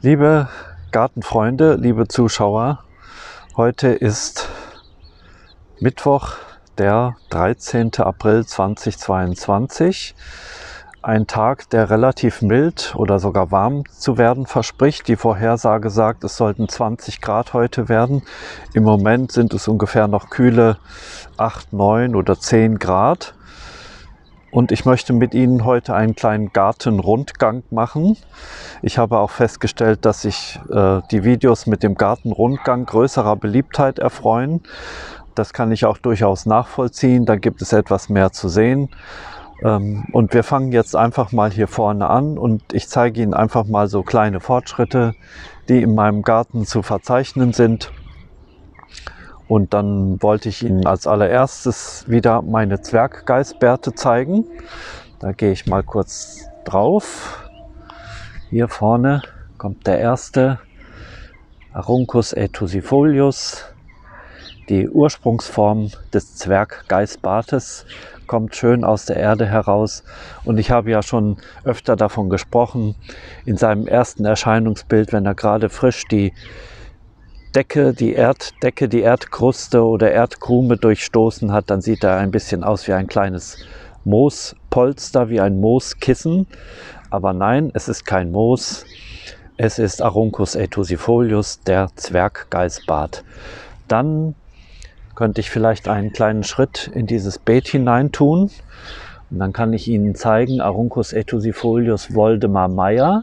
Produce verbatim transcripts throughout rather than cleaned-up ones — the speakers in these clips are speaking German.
Liebe Gartenfreunde, liebe Zuschauer, heute ist Mittwoch, der dreizehnte April zweitausendzweiundzwanzig. Ein Tag, der relativ mild oder sogar warm zu werden verspricht. Die Vorhersage sagt, es sollten zwanzig Grad heute werden. Im Moment sind es ungefähr noch kühle acht, neun oder zehn Grad. Und ich möchte mit Ihnen heute einen kleinen Gartenrundgang machen. Ich habe auch festgestellt, dass sich äh, die Videos mit dem Gartenrundgang größerer Beliebtheit erfreuen. Das kann ich auch durchaus nachvollziehen. Da gibt es etwas mehr zu sehen. Ähm, und wir fangen jetzt einfach mal hier vorne an und ich zeige Ihnen einfach mal so kleine Fortschritte, die in meinem Garten zu verzeichnen sind. Und dann wollte ich Ihnen als allererstes wieder meine Zwerggeißbärte zeigen. Da gehe ich mal kurz drauf. Hier vorne kommt der erste, Aruncus etusifolius. Die Ursprungsform des Zwerggeißbartes kommt schön aus der Erde heraus. Und ich habe ja schon öfter davon gesprochen, in seinem ersten Erscheinungsbild, wenn er gerade frisch die Decke, die Erddecke, die Erdkruste oder Erdkrume durchstoßen hat, dann sieht er ein bisschen aus wie ein kleines Moospolster, wie ein Mooskissen. Aber nein, es ist kein Moos, es ist Aruncus etusifolius, der Zwerggeißbart. Dann könnte ich vielleicht einen kleinen Schritt in dieses Beet hinein tun. Und dann kann ich Ihnen zeigen, Aruncus etusifolius Woldemar Meyer.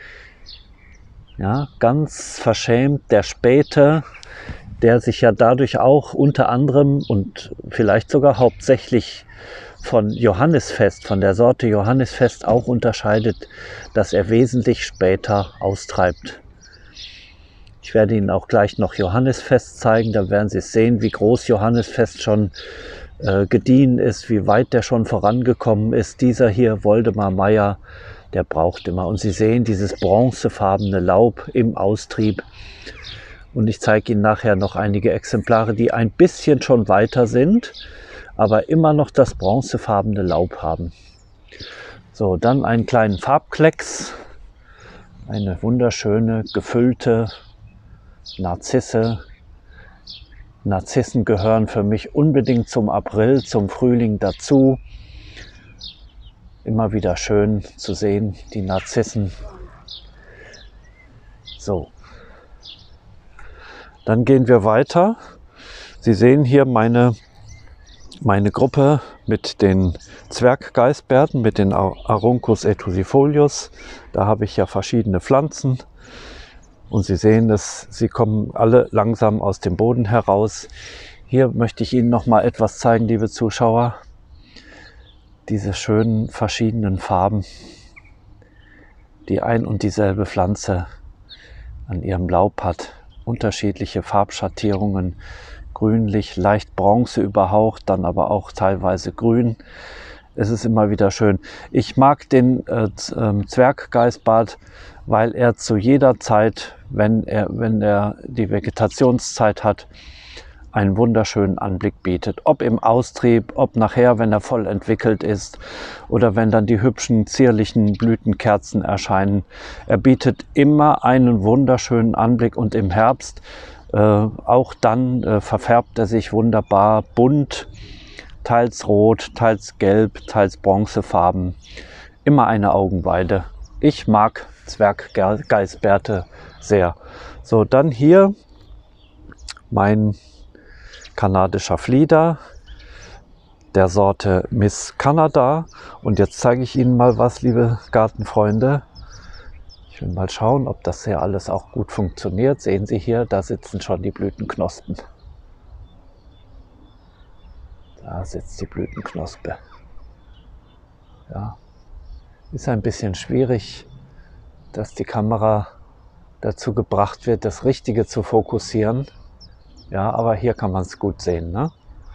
Ja, ganz verschämt der Späte, der sich ja dadurch auch unter anderem und vielleicht sogar hauptsächlich von Johannisfest, von der Sorte Johannisfest auch unterscheidet, dass er wesentlich später austreibt. Ich werde Ihnen auch gleich noch Johannisfest zeigen, da werden Sie sehen, wie groß Johannisfest schon äh, gediehen ist, wie weit der schon vorangekommen ist. Dieser hier, Woldemar Meyer, der braucht immer. Und Sie sehen dieses bronzefarbene Laub im Austrieb. Und ich zeige Ihnen nachher noch einige Exemplare, die ein bisschen schon weiter sind, aber immer noch das bronzefarbene Laub haben. So, dann einen kleinen Farbklecks. Eine wunderschöne, gefüllte Narzisse. Narzissen gehören für mich unbedingt zum April, zum Frühling dazu. Immer wieder schön zu sehen, die Narzissen. So, dann gehen wir weiter. Sie sehen hier meine, meine Gruppe mit den Zwerggeißbärten, mit den Aruncus etusifolius. Da habe ich ja verschiedene Pflanzen. Und Sie sehen, dass sie kommen alle langsam aus dem Boden heraus. Hier möchte ich Ihnen noch mal etwas zeigen, liebe Zuschauer. Diese schönen verschiedenen Farben, die ein und dieselbe Pflanze an ihrem Laub hat. Unterschiedliche Farbschattierungen, grünlich, leicht bronze überhaucht, dann aber auch teilweise grün. Es ist immer wieder schön. Ich mag den äh, Zwerggeißbart, weil er zu jeder Zeit, wenn er, wenn er die Vegetationszeit hat, einen wunderschönen Anblick bietet. Ob im Austrieb, ob nachher, wenn er voll entwickelt ist oder wenn dann die hübschen, zierlichen Blütenkerzen erscheinen. Er bietet immer einen wunderschönen Anblick und im Herbst äh, auch dann äh, verfärbt er sich wunderbar bunt, teils rot, teils gelb, teils bronzefarben. Immer eine Augenweide. Ich mag Zwerggeißbärte sehr. So, dann hier mein kanadischer Flieder der Sorte Miss Canada. Und jetzt zeige ich Ihnen mal was, liebe Gartenfreunde. Ich will mal schauen, ob das hier alles auch gut funktioniert. Sehen Sie hier, da sitzen schon die Blütenknospen. Da sitzt die Blütenknospe. Ja, ist ein bisschen schwierig, dass die Kamera dazu gebracht wird, das Richtige zu fokussieren. Ja, aber hier kann man es gut sehen, ne?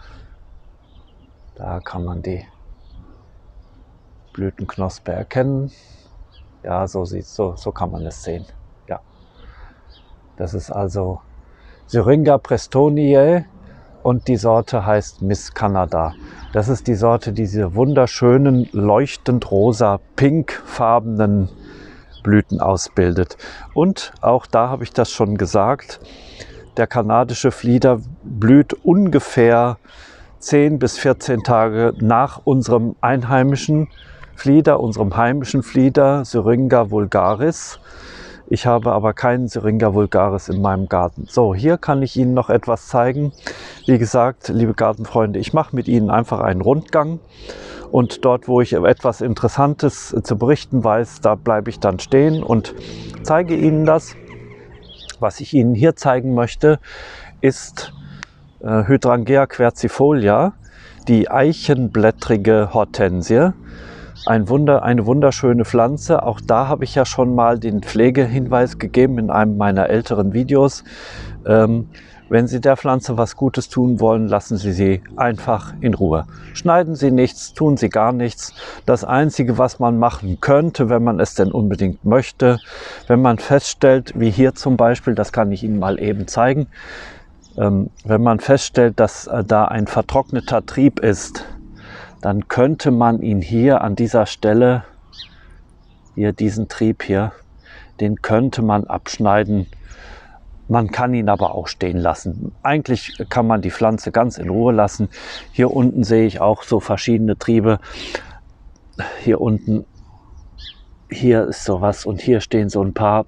Da kann man die Blütenknospe erkennen. Ja, so sieht so, so kann man es sehen. Ja, das ist also Syringa prestoniae und die Sorte heißt Miss Canada. Das ist die Sorte, die diese wunderschönen, leuchtend rosa, pinkfarbenen Blüten ausbildet. Und auch da habe ich das schon gesagt, der kanadische Flieder blüht ungefähr zehn bis vierzehn Tage nach unserem einheimischen Flieder, unserem heimischen Flieder, Syringa vulgaris. Ich habe aber keinen Syringa vulgaris in meinem Garten. So, hier kann ich Ihnen noch etwas zeigen. Wie gesagt, liebe Gartenfreunde, ich mache mit Ihnen einfach einen Rundgang. Und dort, wo ich etwas Interessantes zu berichten weiß, da bleibe ich dann stehen und zeige Ihnen das. Was ich Ihnen hier zeigen möchte, ist äh, Hydrangea quercifolia, die eichenblättrige Hortensie. Ein Wunder, eine wunderschöne Pflanze. Auch da habe ich ja schon mal den Pflegehinweis gegeben in einem meiner älteren Videos. Ähm, wenn Sie der Pflanze was Gutes tun wollen, lassen Sie sie einfach in Ruhe. Schneiden Sie nichts, tun Sie gar nichts. Das Einzige, was man machen könnte, wenn man es denn unbedingt möchte, wenn man feststellt, wie hier zum Beispiel, das kann ich Ihnen mal eben zeigen, ähm, wenn man feststellt, dass äh, da ein vertrockneter Trieb ist, dann könnte man ihn hier an dieser Stelle, hier diesen Trieb hier, den könnte man abschneiden. Man kann ihn aber auch stehen lassen. Eigentlich kann man die Pflanze ganz in Ruhe lassen. Hier unten sehe ich auch so verschiedene Triebe. Hier unten, hier ist sowas und hier stehen so ein paar.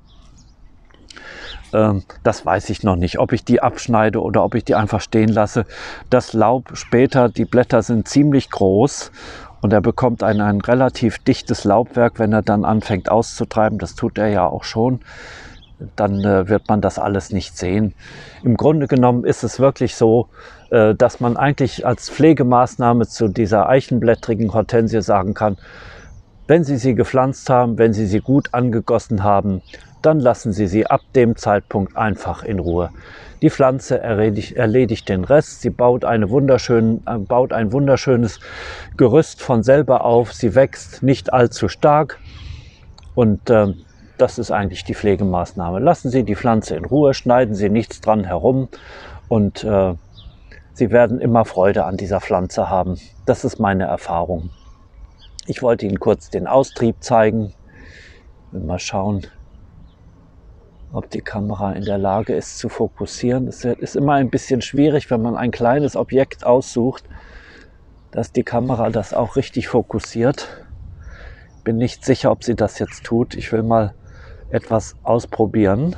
Das weiß ich noch nicht, ob ich die abschneide oder ob ich die einfach stehen lasse. Das Laub später, die Blätter sind ziemlich groß und er bekommt ein, ein relativ dichtes Laubwerk, wenn er dann anfängt auszutreiben. Das tut er ja auch schon. Dann äh, wird man das alles nicht sehen. Im Grunde genommen ist es wirklich so, äh, dass man eigentlich als Pflegemaßnahme zu dieser eichenblättrigen Hortensie sagen kann, wenn Sie sie gepflanzt haben, wenn Sie sie gut angegossen haben, dann lassen Sie sie ab dem Zeitpunkt einfach in Ruhe. Die Pflanze erledigt, erledigt den Rest. Sie baut, eine wunderschön, äh, baut ein wunderschönes Gerüst von selber auf. Sie wächst nicht allzu stark und äh, das ist eigentlich die Pflegemaßnahme. Lassen Sie die Pflanze in Ruhe, schneiden Sie nichts dran herum und äh, Sie werden immer Freude an dieser Pflanze haben. Das ist meine Erfahrung. Ich wollte Ihnen kurz den Austrieb zeigen. Mal schauen, ob die Kamera in der Lage ist zu fokussieren. Es ist immer ein bisschen schwierig, wenn man ein kleines Objekt aussucht, dass die Kamera das auch richtig fokussiert. Bin nicht sicher, ob sie das jetzt tut. Ich will mal etwas ausprobieren.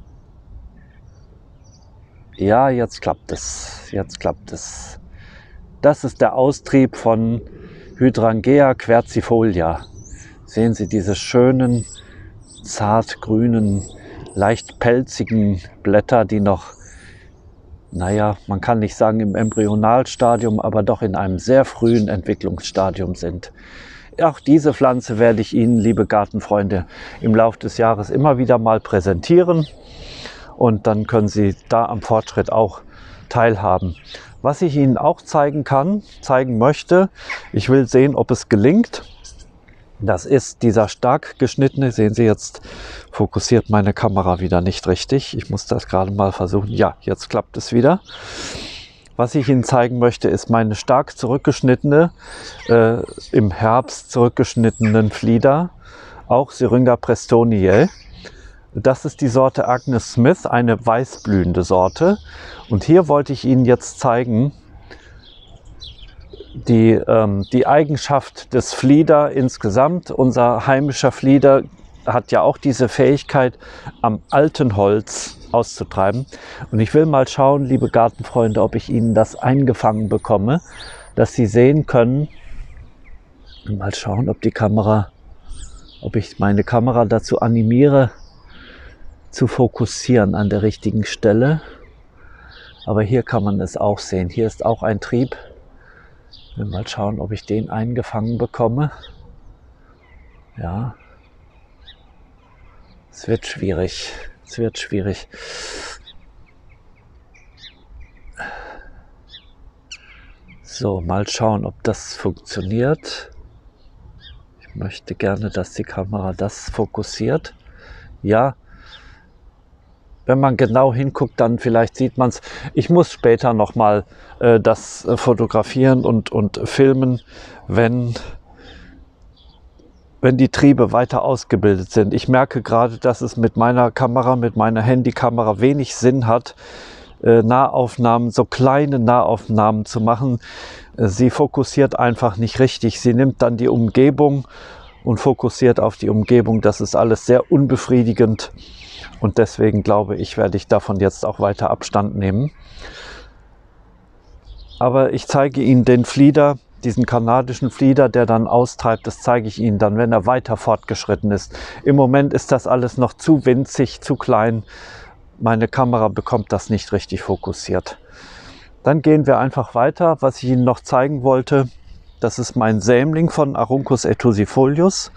Ja, jetzt klappt es. Jetzt klappt es. Das ist der Austrieb von Hydrangea quercifolia. Sehen Sie diese schönen, zartgrünen, leicht pelzigen Blätter, die noch, naja, man kann nicht sagen im Embryonalstadium, aber doch in einem sehr frühen Entwicklungsstadium sind. Auch diese Pflanze werde ich Ihnen, liebe Gartenfreunde, im Laufe des Jahres immer wieder mal präsentieren und dann können Sie da am Fortschritt auch teilhaben. Was ich Ihnen auch zeigen kann, zeigen möchte, ich will sehen, ob es gelingt. Das ist dieser stark geschnittene, sehen Sie, jetzt fokussiert meine Kamera wieder nicht richtig. Ich muss das gerade mal versuchen. Ja, jetzt klappt es wieder. Was ich Ihnen zeigen möchte, ist meine stark zurückgeschnittene, äh, im Herbst zurückgeschnittenen Flieder, auch Syringa prestoniae. Das ist die Sorte Agnes Smith, eine weißblühende Sorte. Und hier wollte ich Ihnen jetzt zeigen, Die, ähm, die Eigenschaft des Flieder insgesamt. Unser heimischer Flieder hat ja auch diese Fähigkeit, am alten Holz auszutreiben. Und ich will mal schauen, liebe Gartenfreunde, ob ich Ihnen das eingefangen bekomme, dass Sie sehen können. Mal schauen, ob die Kamera, ob ich meine Kamera dazu animiere, zu fokussieren an der richtigen Stelle. Aber hier kann man es auch sehen. Hier ist auch ein Trieb. Ich will mal schauen, ob ich den eingefangen bekomme. Ja. Es wird schwierig. Es wird schwierig. So, mal schauen, ob das funktioniert. Ich möchte gerne, dass die Kamera das fokussiert. Ja. Wenn man genau hinguckt, dann vielleicht sieht man es. Ich muss später nochmal äh, das äh, fotografieren und, und filmen, wenn, wenn die Triebe weiter ausgebildet sind. Ich merke gerade, dass es mit meiner Kamera, mit meiner Handykamera wenig Sinn hat, äh, Nahaufnahmen, so kleine Nahaufnahmen zu machen. Äh, sie fokussiert einfach nicht richtig. Sie nimmt dann die Umgebung und fokussiert auf die Umgebung. Das ist alles sehr unbefriedigend und deswegen glaube ich, werde ich davon jetzt auch weiter Abstand nehmen. Aber ich zeige Ihnen den Flieder, diesen kanadischen Flieder, der dann austreibt. Das zeige ich Ihnen dann, wenn er weiter fortgeschritten ist. Im Moment ist das alles noch zu winzig, zu klein. Meine Kamera bekommt das nicht richtig fokussiert. Dann gehen wir einfach weiter. Was ich Ihnen noch zeigen wollte, das ist mein Sämling von Aruncus etusifolius.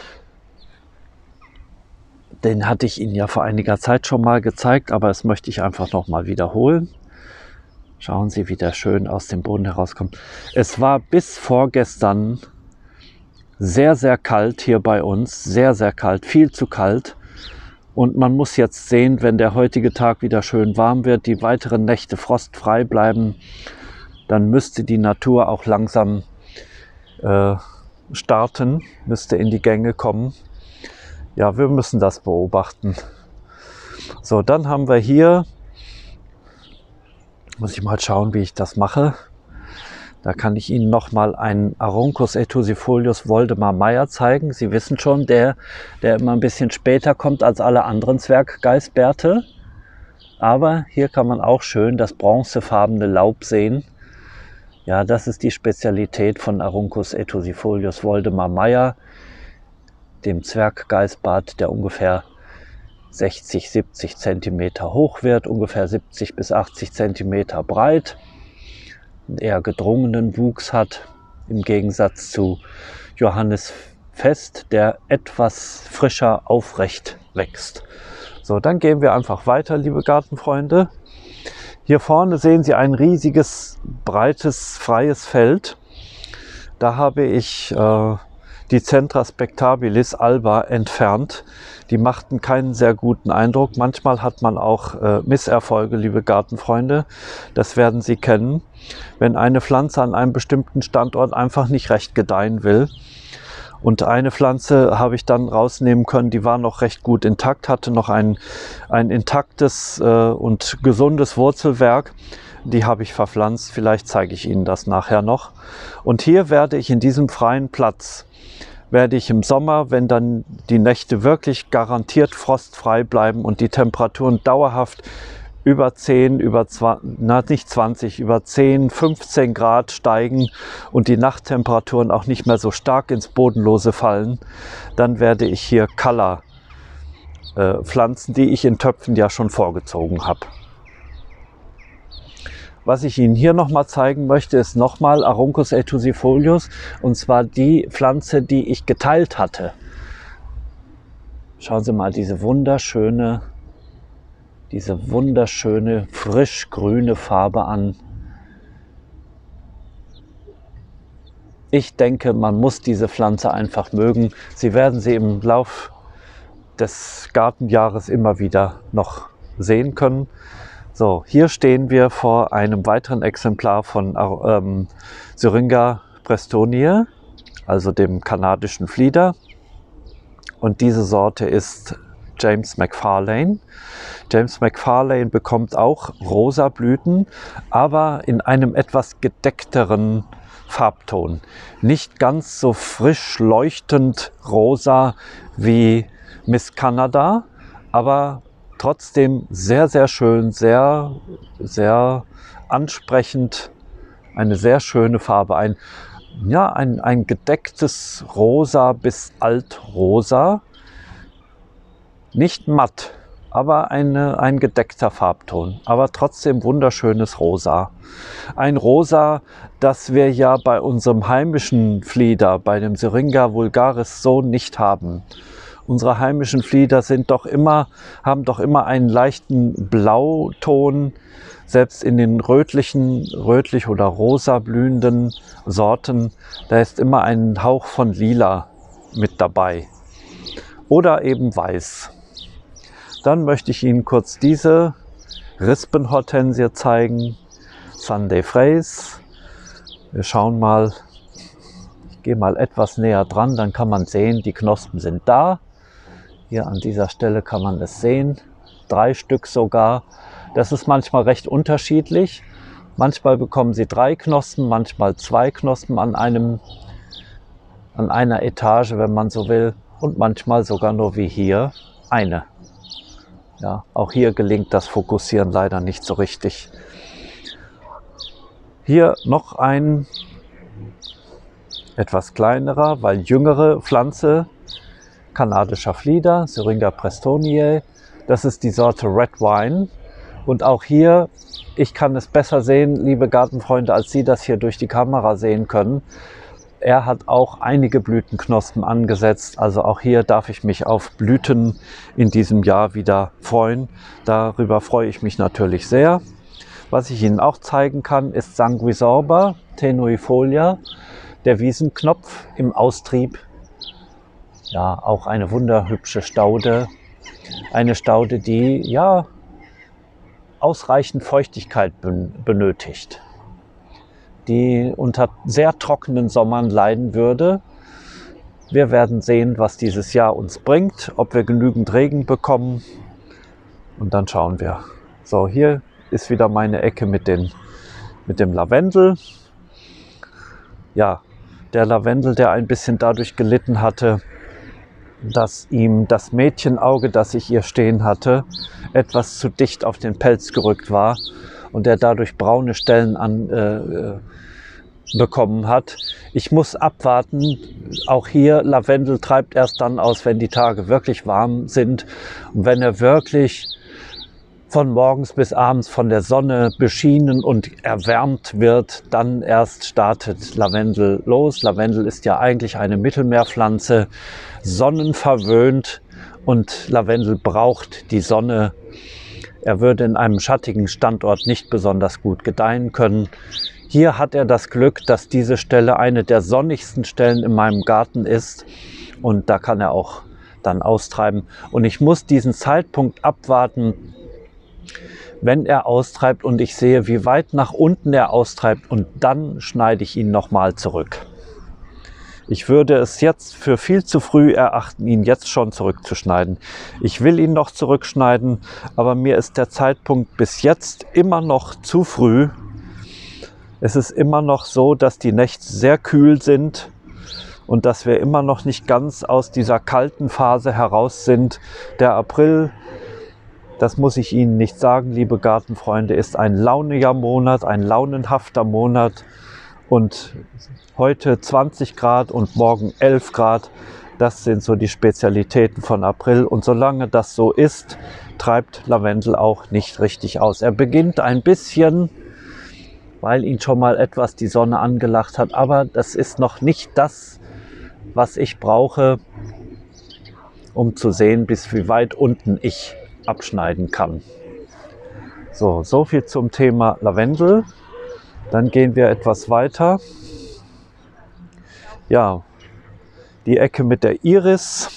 Den hatte ich Ihnen ja vor einiger Zeit schon mal gezeigt, aber das möchte ich einfach noch mal wiederholen. Schauen Sie, wie der schön aus dem Boden herauskommt. Es war bis vorgestern sehr, sehr kalt hier bei uns. Sehr, sehr kalt, viel zu kalt. Und man muss jetzt sehen, wenn der heutige Tag wieder schön warm wird, die weiteren Nächte frostfrei bleiben, dann müsste die Natur auch langsam äh, starten, müsste in die Gänge kommen. Ja, wir müssen das beobachten. So, dann haben wir hier, muss ich mal schauen, wie ich das mache. Da kann ich Ihnen noch mal einen Aruncus etusifolius Woldemar Meyer zeigen. Sie wissen schon, der, der immer ein bisschen später kommt als alle anderen Zwerggeißbärte. Aber hier kann man auch schön das bronzefarbene Laub sehen. Ja, das ist die Spezialität von Aruncus etusifolius Woldemar Meyer, dem Zwerggeißbart, der ungefähr sechzig, siebzig Zentimeter hoch wird, ungefähr siebzig bis achtzig Zentimeter breit, einen eher gedrungenen Wuchs hat, im Gegensatz zu Johannes Fest, der etwas frischer aufrecht wächst. So, dann gehen wir einfach weiter, liebe Gartenfreunde. Hier vorne sehen Sie ein riesiges, breites, freies Feld. Da habe ich äh, die Centra spectabilis alba entfernt. Die machten keinen sehr guten Eindruck. Manchmal hat man auch äh, Misserfolge, liebe Gartenfreunde. Das werden Sie kennen, wenn eine Pflanze an einem bestimmten Standort einfach nicht recht gedeihen will. Und eine Pflanze habe ich dann rausnehmen können, die war noch recht gut intakt, hatte noch ein, ein intaktes äh, und gesundes Wurzelwerk. Die habe ich verpflanzt, vielleicht zeige ich Ihnen das nachher noch. Und hier werde ich in diesem freien Platz, werde ich im Sommer, wenn dann die Nächte wirklich garantiert frostfrei bleiben und die Temperaturen dauerhaft über zehn, über zwanzig, na nicht zwanzig, über zehn, fünfzehn Grad steigen und die Nachttemperaturen auch nicht mehr so stark ins Bodenlose fallen, dann werde ich hier Kalla äh, pflanzen, die ich in Töpfen ja schon vorgezogen habe. Was ich Ihnen hier nochmal zeigen möchte, ist nochmal Aruncus etusifolius, und zwar die Pflanze, die ich geteilt hatte. Schauen Sie mal diese wunderschöne, diese wunderschöne frisch grüne Farbe an. Ich denke, man muss diese Pflanze einfach mögen. Sie werden sie im Lauf des Gartenjahres immer wieder noch sehen können. So, hier stehen wir vor einem weiteren Exemplar von ähm, Syringa prestoniae, also dem kanadischen Flieder. Und diese Sorte ist James Macfarlane. James Macfarlane bekommt auch rosa Blüten, aber in einem etwas gedeckteren Farbton. Nicht ganz so frisch leuchtend rosa wie Miss Canada, aber trotzdem sehr, sehr schön, sehr, sehr ansprechend, eine sehr schöne Farbe. Ein, ja, ein, ein gedecktes Rosa bis Altrosa. Nicht matt, aber eine, ein gedeckter Farbton, aber trotzdem wunderschönes Rosa. Ein Rosa, das wir ja bei unserem heimischen Flieder, bei dem Syringa vulgaris, so nicht haben. Unsere heimischen Flieder sind doch immer, haben doch immer einen leichten Blauton, selbst in den rötlichen, rötlich oder rosa blühenden Sorten, da ist immer ein Hauch von Lila mit dabei oder eben weiß. Dann möchte ich Ihnen kurz diese Rispenhortensie zeigen, Sunday Fraise. Wir schauen mal, ich gehe mal etwas näher dran, dann kann man sehen, die Knospen sind da. Hier an dieser Stelle kann man es sehen, drei Stück sogar. Das ist manchmal recht unterschiedlich. Manchmal bekommen sie drei Knospen, manchmal zwei Knospen an, einem, an einer Etage, wenn man so will. Und manchmal sogar nur wie hier eine. Ja, auch hier gelingt das Fokussieren leider nicht so richtig. Hier noch ein etwas kleinerer, weil jüngere Pflanze, kanadischer Flieder, Syringa prestoniae. Das ist die Sorte Red Wine. Und auch hier, ich kann es besser sehen, liebe Gartenfreunde, als Sie das hier durch die Kamera sehen können. Er hat auch einige Blütenknospen angesetzt. Also auch hier darf ich mich auf Blüten in diesem Jahr wieder freuen. Darüber freue ich mich natürlich sehr. Was ich Ihnen auch zeigen kann, ist Sanguisorba tenuifolia, der Wiesenknopf im Austrieb. Ja, auch eine wunderhübsche Staude. Eine Staude, die ja ausreichend Feuchtigkeit benötigt, die unter sehr trockenen Sommern leiden würde. Wir werden sehen, was dieses Jahr uns bringt, ob wir genügend Regen bekommen, und dann schauen wir. So, hier ist wieder meine Ecke mit, den, mit dem Lavendel. Ja, der Lavendel, der ein bisschen dadurch gelitten hatte, dass ihm das Mädchenauge, das ich hier stehen hatte, etwas zu dicht auf den Pelz gerückt war und er dadurch braune Stellen an, äh, bekommen hat. Ich muss abwarten. Auch hier, Lavendel treibt erst dann aus, wenn die Tage wirklich warm sind und wenn er wirklich von morgens bis abends von der Sonne beschienen und erwärmt wird, dann erst startet Lavendel los. Lavendel ist ja eigentlich eine Mittelmeerpflanze, sonnenverwöhnt, und Lavendel braucht die Sonne. Er würde in einem schattigen Standort nicht besonders gut gedeihen können. Hier hat er das Glück, dass diese Stelle eine der sonnigsten Stellen in meinem Garten ist, und da kann er auch dann austreiben. Und ich muss diesen Zeitpunkt abwarten, wenn er austreibt und ich sehe, wie weit nach unten er austreibt, und dann schneide ich ihn nochmal zurück. Ich würde es jetzt für viel zu früh erachten, ihn jetzt schon zurückzuschneiden. Ich will ihn noch zurückschneiden, aber mir ist der Zeitpunkt bis jetzt immer noch zu früh. Es ist immer noch so, dass die Nächte sehr kühl sind und dass wir immer noch nicht ganz aus dieser kalten Phase heraus sind. Der April, das muss ich Ihnen nicht sagen, liebe Gartenfreunde, ist ein launiger Monat, ein launenhafter Monat, und heute zwanzig Grad und morgen elf Grad, das sind so die Spezialitäten von April, und solange das so ist, treibt Lavendel auch nicht richtig aus. Er beginnt ein bisschen, weil ihn schon mal etwas die Sonne angelacht hat, aber das ist noch nicht das, was ich brauche, um zu sehen, bis wie weit unten ich abschneiden kann. So, so viel zum Thema Lavendel. Dann gehen wir etwas weiter. Ja, die Ecke mit der Iris,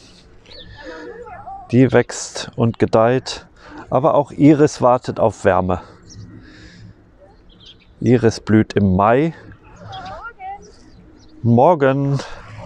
die wächst und gedeiht, aber auch Iris wartet auf Wärme. Iris blüht im Mai. Morgen.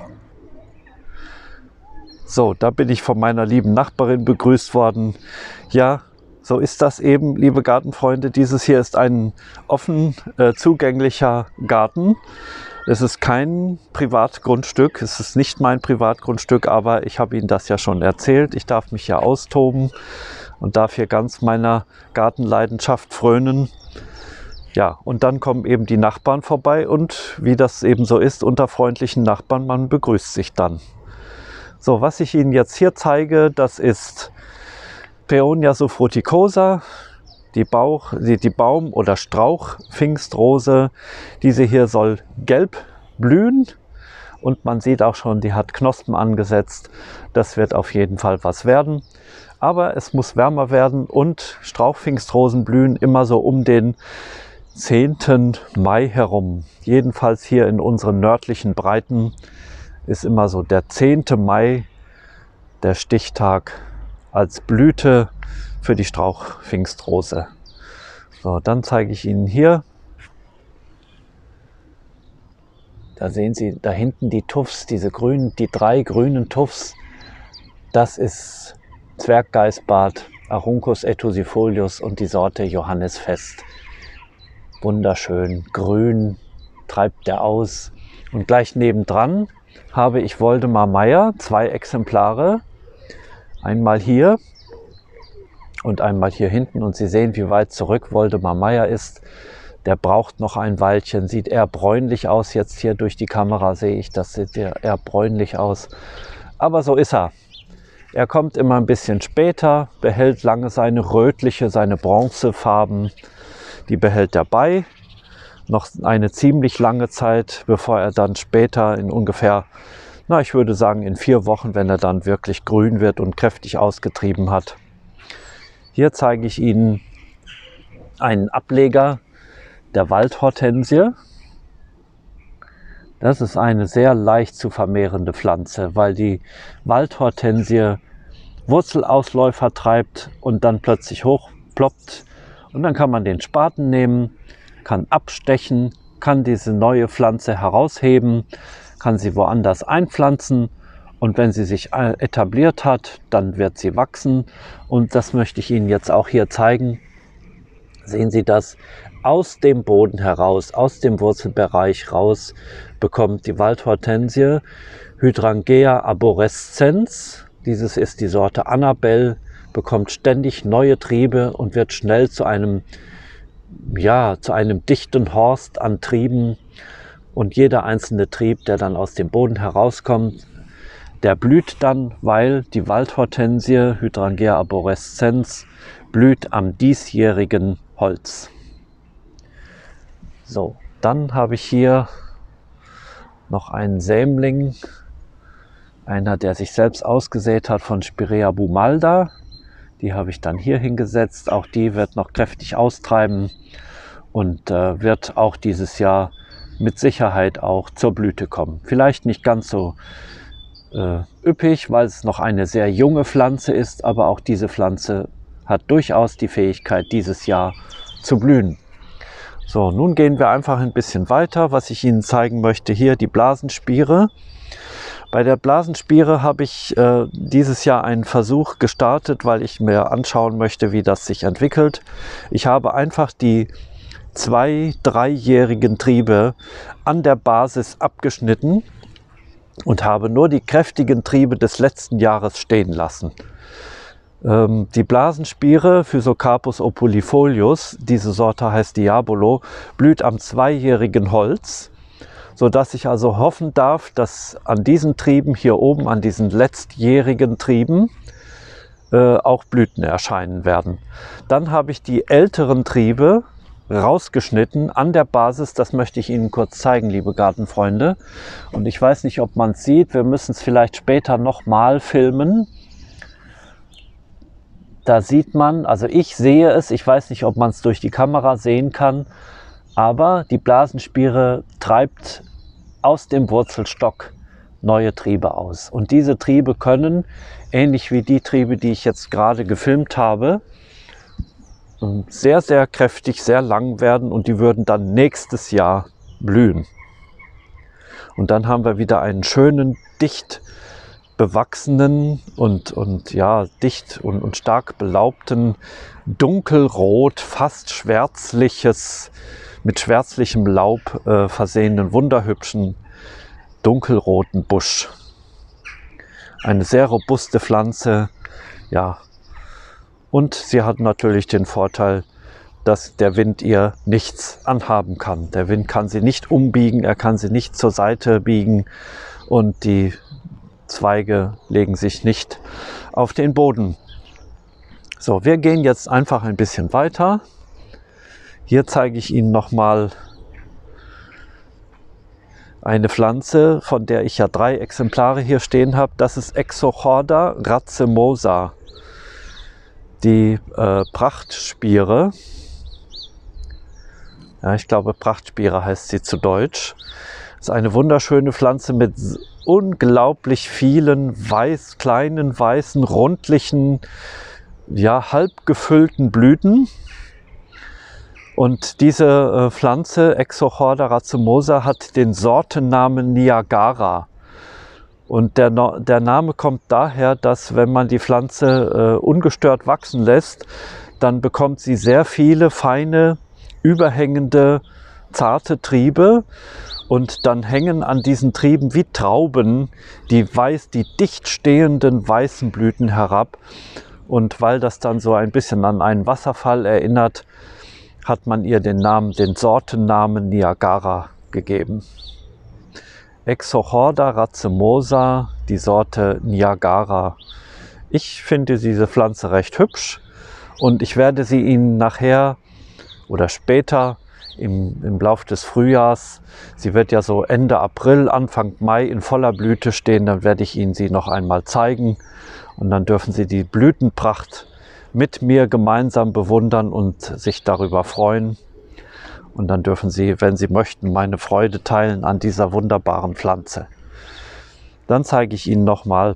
So, da bin ich von meiner lieben Nachbarin begrüßt worden. Ja, so ist das eben, liebe Gartenfreunde. Dieses hier ist ein offen äh, zugänglicher Garten. Es ist kein Privatgrundstück, es ist nicht mein Privatgrundstück, aber ich habe Ihnen das ja schon erzählt. Ich darf mich ja austoben und darf hier ganz meiner Gartenleidenschaft frönen. Ja, und dann kommen eben die Nachbarn vorbei, und wie das eben so ist unter freundlichen Nachbarn, man begrüßt sich dann. So, was ich Ihnen jetzt hier zeige, das ist Paeonia subfruticosa, die, Bauch, die, die Baum- oder Strauch-Pfingstrose. Diese hier soll gelb blühen, und man sieht auch schon, die hat Knospen angesetzt. Das wird auf jeden Fall was werden. Aber es muss wärmer werden, und Strauchpfingstrosen blühen immer so um den zehnten Mai herum. Jedenfalls hier in unseren nördlichen Breiten ist immer so der zehnte Mai der Stichtag als Blüte für die Strauchpfingstrose. So, dann zeige ich Ihnen hier Da sehen Sie da hinten die Tuffs, diese grünen, die drei grünen Tuffs. Das ist Zwerggeißbart, Aruncus etusifolius und die Sorte Johannisfest. Wunderschön, grün, treibt der aus. Und gleich nebendran habe ich Woldemar Meyer, zwei Exemplare. Einmal hier und einmal hier hinten. Und Sie sehen, wie weit zurück Woldemar Meyer ist. Der braucht noch ein Weilchen, sieht eher bräunlich aus. Jetzt hier durch die Kamera sehe ich, das sieht eher bräunlich aus. Aber so ist er. Er kommt immer ein bisschen später, behält lange seine rötliche, seine Bronzefarben. Die behält er bei. Noch eine ziemlich lange Zeit, bevor er dann später in ungefähr, na ich würde sagen in vier Wochen, wenn er dann wirklich grün wird und kräftig ausgetrieben hat. Hier zeige ich Ihnen einen Ableger der Waldhortensie. Das ist eine sehr leicht zu vermehrende Pflanze, weil die Waldhortensie Wurzelausläufer treibt und dann plötzlich hochploppt. Und dann kann man den Spaten nehmen, kann abstechen, kann diese neue Pflanze herausheben, kann sie woanders einpflanzen und wenn sie sich etabliert hat, dann wird sie wachsen. Und das möchte ich Ihnen jetzt auch hier zeigen. Sehen Sie das? Aus dem Boden heraus, aus dem Wurzelbereich raus, bekommt die Waldhortensie Hydrangea arborescens. Dieses ist die Sorte Annabelle, bekommt ständig neue Triebe und wird schnell zu einem, ja, zu einem dichten Horst an Trieben. Und jeder einzelne Trieb, der dann aus dem Boden herauskommt, der blüht dann, weil die Waldhortensie Hydrangea arborescens blüht am diesjährigen Holz. So, dann habe ich hier noch einen Sämling, einer, der sich selbst ausgesät hat von Spirea bumalda. Die habe ich dann hier hingesetzt. Auch die wird noch kräftig austreiben und äh, wird auch dieses Jahr mit Sicherheit auch zur Blüte kommen. Vielleicht nicht ganz so äh, üppig, weil es noch eine sehr junge Pflanze ist, aber auch diese Pflanze hat durchaus die Fähigkeit, dieses Jahr zu blühen. So, nun gehen wir einfach ein bisschen weiter. Was ich Ihnen zeigen möchte, hier die Blasenspiere. Bei der Blasenspiere habe ich äh, dieses Jahr einen Versuch gestartet, weil ich mir anschauen möchte, wie das sich entwickelt. Ich habe einfach die zwei-, dreijährigen Triebe an der Basis abgeschnitten und habe nur die kräftigen Triebe des letzten Jahres stehen lassen. Ähm, die Blasenspiere Physocarpus opulifolius, diese Sorte heißt Diabolo, blüht am zweijährigen Holz, sodass ich also hoffen darf, dass an diesen Trieben hier oben, an diesen letztjährigen Trieben, äh, auch Blüten erscheinen werden. Dann habe ich die älteren Triebe rausgeschnitten an der Basis. Das möchte ich Ihnen kurz zeigen, liebe Gartenfreunde. Und ich weiß nicht, ob man es sieht. Wir müssen es vielleicht später nochmal filmen. Da sieht man, also ich sehe es, ich weiß nicht, ob man es durch die Kamera sehen kann, aber die Blasenspiere treibt aus dem Wurzelstock neue Triebe aus. Und diese Triebe können, ähnlich wie die Triebe, die ich jetzt gerade gefilmt habe, sehr, sehr kräftig, sehr lang werden und die würden dann nächstes Jahr blühen. Und dann haben wir wieder einen schönen, dicht bewachsenen und, und ja, dicht und, und stark belaubten, dunkelrot, fast schwärzliches, mit schwärzlichem Laub äh, versehenen, wunderhübschen, dunkelroten Busch. Eine sehr robuste Pflanze, ja. Und sie hat natürlich den Vorteil, dass der Wind ihr nichts anhaben kann. Der Wind kann sie nicht umbiegen, er kann sie nicht zur Seite biegen und die Zweige legen sich nicht auf den Boden. So, wir gehen jetzt einfach ein bisschen weiter. Hier zeige ich Ihnen nochmal eine Pflanze, von der ich ja drei Exemplare hier stehen habe. Das ist Exochorda racemosa, die äh, Prachtspiere. Ja, ich glaube, Prachtspiere heißt sie zu Deutsch. Das ist eine wunderschöne Pflanze mit unglaublich vielen weiß, kleinen, weißen, rundlichen, ja, halb gefüllten Blüten. Und diese äh, Pflanze, Exochorda racemosa, hat den Sortennamen Niagara. Und der, der Name kommt daher, dass wenn man die Pflanze äh, ungestört wachsen lässt, dann bekommt sie sehr viele feine, überhängende, zarte Triebe. Und dann hängen an diesen Trieben wie Trauben die, weiß, die dicht stehenden weißen Blüten herab. Und weil das dann so ein bisschen an einen Wasserfall erinnert, hat man ihr den Namen, den Sortennamen Niagara gegeben. Exochorda racemosa, die Sorte Niagara. Ich finde diese Pflanze recht hübsch und ich werde sie Ihnen nachher oder später im, im Lauf des Frühjahrs, sie wird ja so Ende April, Anfang Mai in voller Blüte stehen, dann werde ich Ihnen sie noch einmal zeigen und dann dürfen Sie die Blütenpracht mit mir gemeinsam bewundern und sich darüber freuen. Und dann dürfen Sie, wenn Sie möchten, meine Freude teilen an dieser wunderbaren Pflanze. Dann zeige ich Ihnen nochmal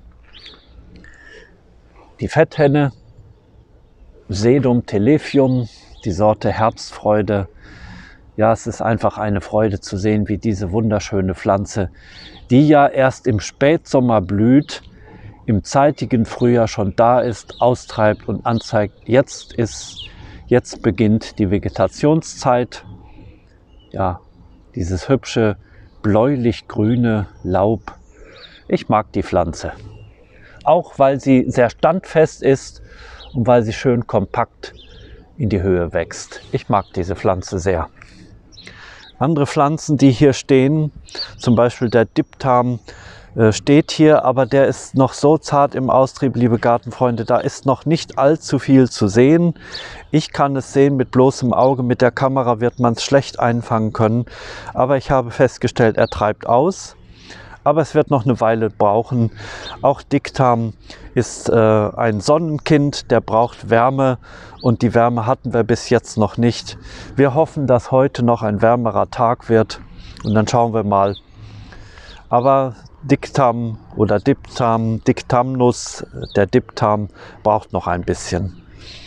die Fetthenne, Sedum telefium, die Sorte Herbstfreude. Ja, es ist einfach eine Freude zu sehen, wie diese wunderschöne Pflanze, die ja erst im Spätsommer blüht, im zeitigen Frühjahr schon da ist, austreibt und anzeigt, jetzt ist Jetzt beginnt die Vegetationszeit. Ja, dieses hübsche bläulich-grüne Laub. Ich mag die Pflanze. Auch weil sie sehr standfest ist und weil sie schön kompakt in die Höhe wächst. Ich mag diese Pflanze sehr. Andere Pflanzen, die hier stehen, zum Beispiel der Diptam, steht hier, aber der ist noch so zart im Austrieb, liebe Gartenfreunde, da ist noch nicht allzu viel zu sehen. Ich kann es sehen mit bloßem Auge, mit der Kamera wird man es schlecht einfangen können, aber ich habe festgestellt, er treibt aus. Aber es wird noch eine Weile brauchen. Auch Dictam ist äh, ein Sonnenkind, der braucht Wärme und die Wärme hatten wir bis jetzt noch nicht. Wir hoffen, dass heute noch ein wärmerer Tag wird und dann schauen wir mal. Aber Dictam oder Diptam, Dictamnus, der Diptam braucht noch ein bisschen.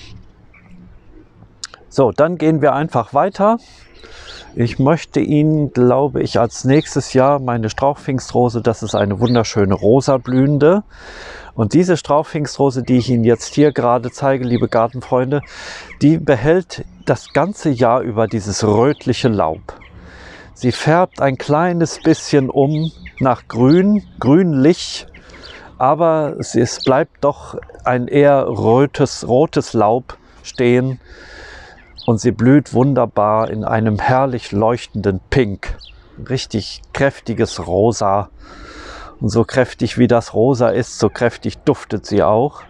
So, dann gehen wir einfach weiter. Ich möchte Ihnen, glaube ich, als nächstes Jahr meine Strauchpfingstrose, das ist eine wunderschöne rosa blühende. Und diese Strauchpfingstrose, die ich Ihnen jetzt hier gerade zeige, liebe Gartenfreunde, die behält das ganze Jahr über dieses rötliche Laub. Sie färbt ein kleines bisschen um nach grün, grünlich, aber es bleibt doch ein eher rötes, rotes Laub stehen und sie blüht wunderbar in einem herrlich leuchtenden Pink. Richtig kräftiges Rosa. Und so kräftig wie das Rosa ist, so kräftig duftet sie auch.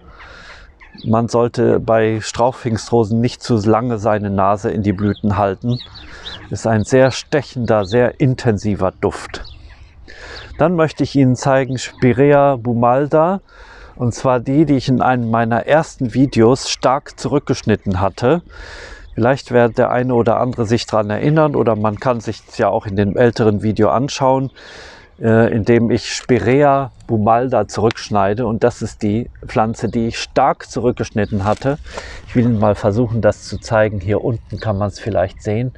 Man sollte bei Strauchpfingstrosen nicht zu lange seine Nase in die Blüten halten. Ist ein sehr stechender, sehr intensiver Duft. Dann möchte ich Ihnen zeigen Spirea bumalda, und zwar die, die ich in einem meiner ersten Videos stark zurückgeschnitten hatte. Vielleicht wird der eine oder andere sich daran erinnern oder man kann sich ja auch in dem älteren Video anschauen, äh, in dem ich Spirea bumalda zurückschneide, und das ist die Pflanze, die ich stark zurückgeschnitten hatte. Ich will Ihnen mal versuchen, das zu zeigen. Hier unten kann man es vielleicht sehen.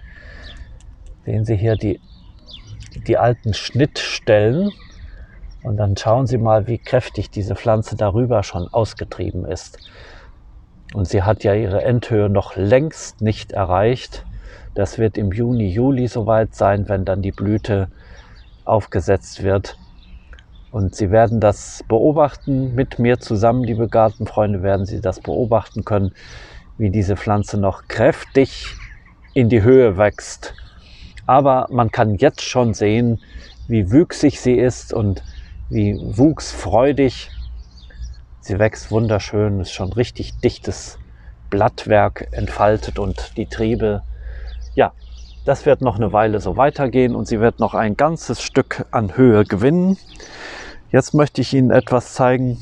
Sehen Sie hier die, die alten Schnittstellen und dann schauen Sie mal, wie kräftig diese Pflanze darüber schon ausgetrieben ist. Und sie hat ja ihre Endhöhe noch längst nicht erreicht. Das wird im Juni, Juli soweit sein, wenn dann die Blüte aufgesetzt wird. Und Sie werden das beobachten mit mir zusammen, liebe Gartenfreunde, werden Sie das beobachten können, wie diese Pflanze noch kräftig in die Höhe wächst. Aber man kann jetzt schon sehen, wie wüchsig sie ist und wie wuchsfreudig. Sie wächst wunderschön, ist schon richtig dichtes Blattwerk entfaltet und die Triebe, ja, das wird noch eine Weile so weitergehen und sie wird noch ein ganzes Stück an Höhe gewinnen. Jetzt möchte ich Ihnen etwas zeigen.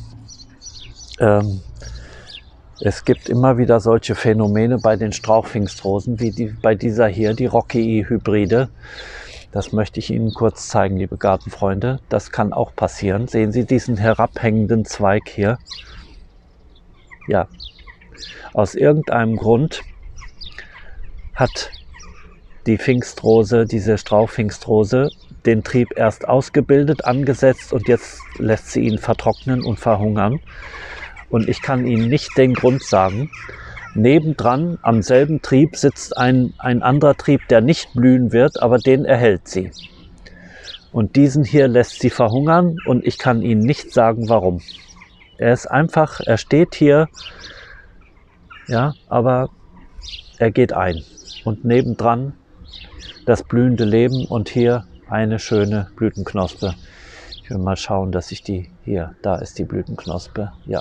Ähm, es gibt immer wieder solche Phänomene bei den Strauchpfingstrosen, wie die, bei dieser hier, die Rockii-Hybride. Das möchte ich Ihnen kurz zeigen, liebe Gartenfreunde. Das kann auch passieren. Sehen Sie diesen herabhängenden Zweig hier? Ja, aus irgendeinem Grund hat die Pfingstrose, diese Strauchpfingstrose, den Trieb erst ausgebildet, angesetzt und jetzt lässt sie ihn vertrocknen und verhungern. Und ich kann Ihnen nicht den Grund sagen. Nebendran am selben Trieb sitzt ein, ein anderer Trieb, der nicht blühen wird, aber den erhält sie. Und diesen hier lässt sie verhungern und ich kann Ihnen nicht sagen, warum. Er ist einfach, er steht hier, ja, aber er geht ein. Und nebendran das blühende Leben und hier eine schöne Blütenknospe. Ich will mal schauen, dass ich die, hier, da ist die Blütenknospe, ja.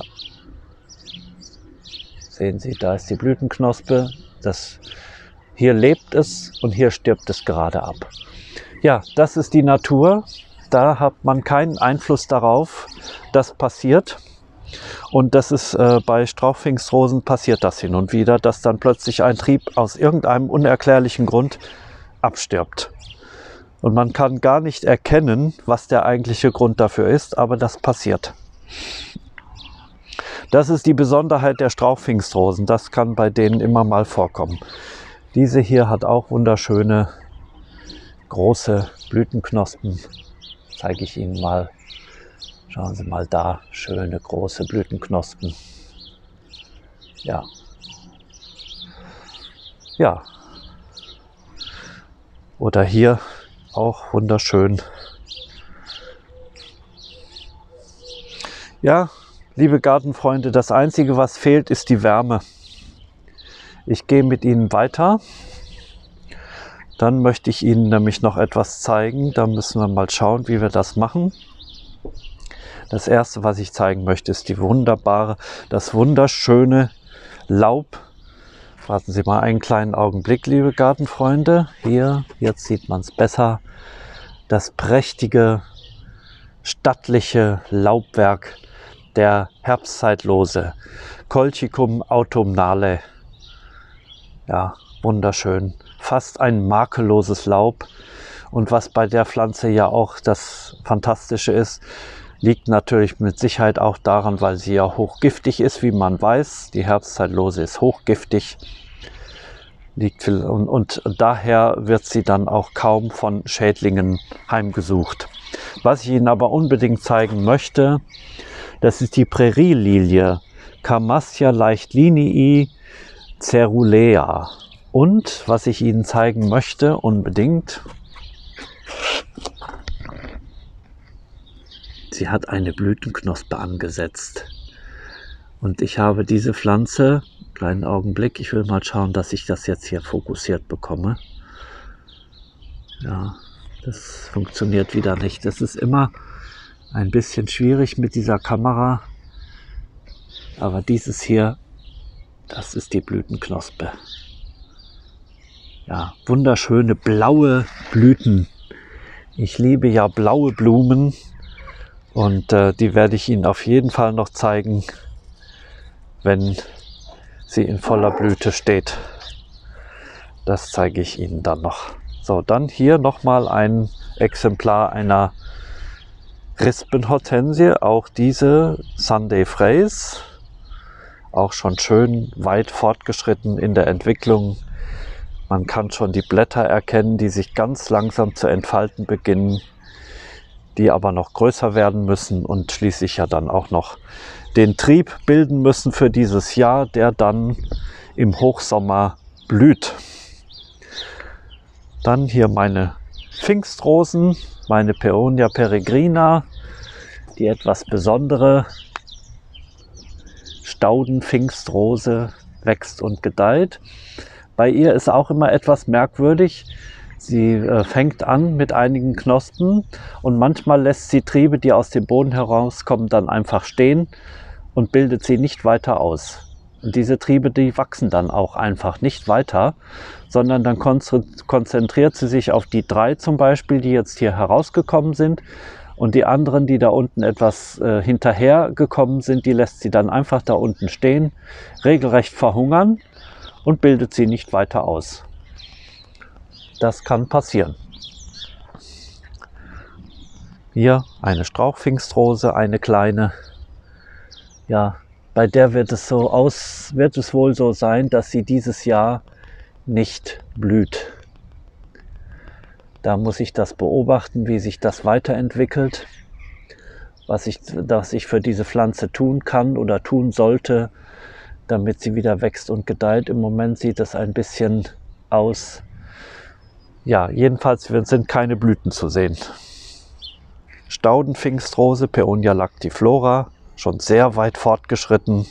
Sehen Sie, da ist die Blütenknospe. Das, hier lebt es und hier stirbt es gerade ab. Ja, das ist die Natur. Da hat man keinen Einfluss darauf, das passiert. Und das ist äh, bei Strauchpfingstrosen passiert das hin und wieder, dass dann plötzlich ein Trieb aus irgendeinem unerklärlichen Grund abstirbt. Und man kann gar nicht erkennen, was der eigentliche Grund dafür ist, aber das passiert. Das ist die Besonderheit der Strauchpfingstrosen. Das kann bei denen immer mal vorkommen. Diese hier hat auch wunderschöne, große Blütenknospen. Zeige ich Ihnen mal. Schauen Sie mal da, schöne, große Blütenknospen. Ja. Ja. Oder hier auch wunderschön. Ja. Liebe Gartenfreunde, das Einzige, was fehlt, ist die Wärme. Ich gehe mit Ihnen weiter. Dann möchte ich Ihnen nämlich noch etwas zeigen. Da müssen wir mal schauen, wie wir das machen. Das Erste, was ich zeigen möchte, ist die wunderbare, das wunderschöne Laub. Warten Sie mal einen kleinen Augenblick, liebe Gartenfreunde. Hier, jetzt sieht man es besser. Das prächtige, stattliche Laubwerk der Herbstzeitlose, Colchicum autumnale. Ja, wunderschön. Fast ein makelloses Laub. Und was bei der Pflanze ja auch das Fantastische ist, liegt natürlich mit Sicherheit auch daran, weil sie ja hochgiftig ist, wie man weiß. Die Herbstzeitlose ist hochgiftig. Liegt viel, und, und daher wird sie dann auch kaum von Schädlingen heimgesucht. Was ich Ihnen aber unbedingt zeigen möchte, das ist die Prärielilie, Camassia leichtlinii cerulea. Und was ich Ihnen zeigen möchte, unbedingt, sie hat eine Blütenknospe angesetzt. Und ich habe diese Pflanze, kleinen Augenblick, ich will mal schauen, dass ich das jetzt hier fokussiert bekomme. Ja, das funktioniert wieder nicht. Das ist immer ein bisschen schwierig mit dieser Kamera, aber dieses hier, das ist die Blütenknospe. Ja, wunderschöne blaue Blüten. Ich liebe ja blaue Blumen und äh, die werde ich Ihnen auf jeden Fall noch zeigen, wenn sie in voller Blüte steht. Das zeige ich Ihnen dann noch. So, dann hier nochmal ein Exemplar einer Rispenhortensie, auch diese Sunday Fraise, auch schon schön weit fortgeschritten in der Entwicklung. Man kann schon die Blätter erkennen, die sich ganz langsam zu entfalten beginnen, die aber noch größer werden müssen und schließlich ja dann auch noch den Trieb bilden müssen für dieses Jahr, der dann im Hochsommer blüht. Dann hier meine Pfingstrosen, meine Paeonia peregrina, die etwas besondere Stauden-Pfingstrose wächst und gedeiht. Bei ihr ist auch immer etwas merkwürdig. Sie äh, fängt an mit einigen Knospen und manchmal lässt sie Triebe, die aus dem Boden herauskommen, dann einfach stehen und bildet sie nicht weiter aus. Und diese Triebe, die wachsen dann auch einfach nicht weiter, sondern dann konzentriert sie sich auf die drei zum Beispiel, die jetzt hier herausgekommen sind. Und die anderen, die da unten etwas äh, hinterher gekommen sind, die lässt sie dann einfach da unten stehen, regelrecht verhungern und bildet sie nicht weiter aus. Das kann passieren. Hier eine Strauchpfingstrose, eine kleine. Ja, bei der wird es so aus, wird es wohl so sein, dass sie dieses Jahr nicht blüht. Da muss ich das beobachten, wie sich das weiterentwickelt, was ich, was ich für diese Pflanze tun kann oder tun sollte, damit sie wieder wächst und gedeiht. Im Moment sieht es ein bisschen aus. Ja, jedenfalls sind keine Blüten zu sehen. Staudenpfingstrose, Paeonia lactiflora, schon sehr weit fortgeschritten.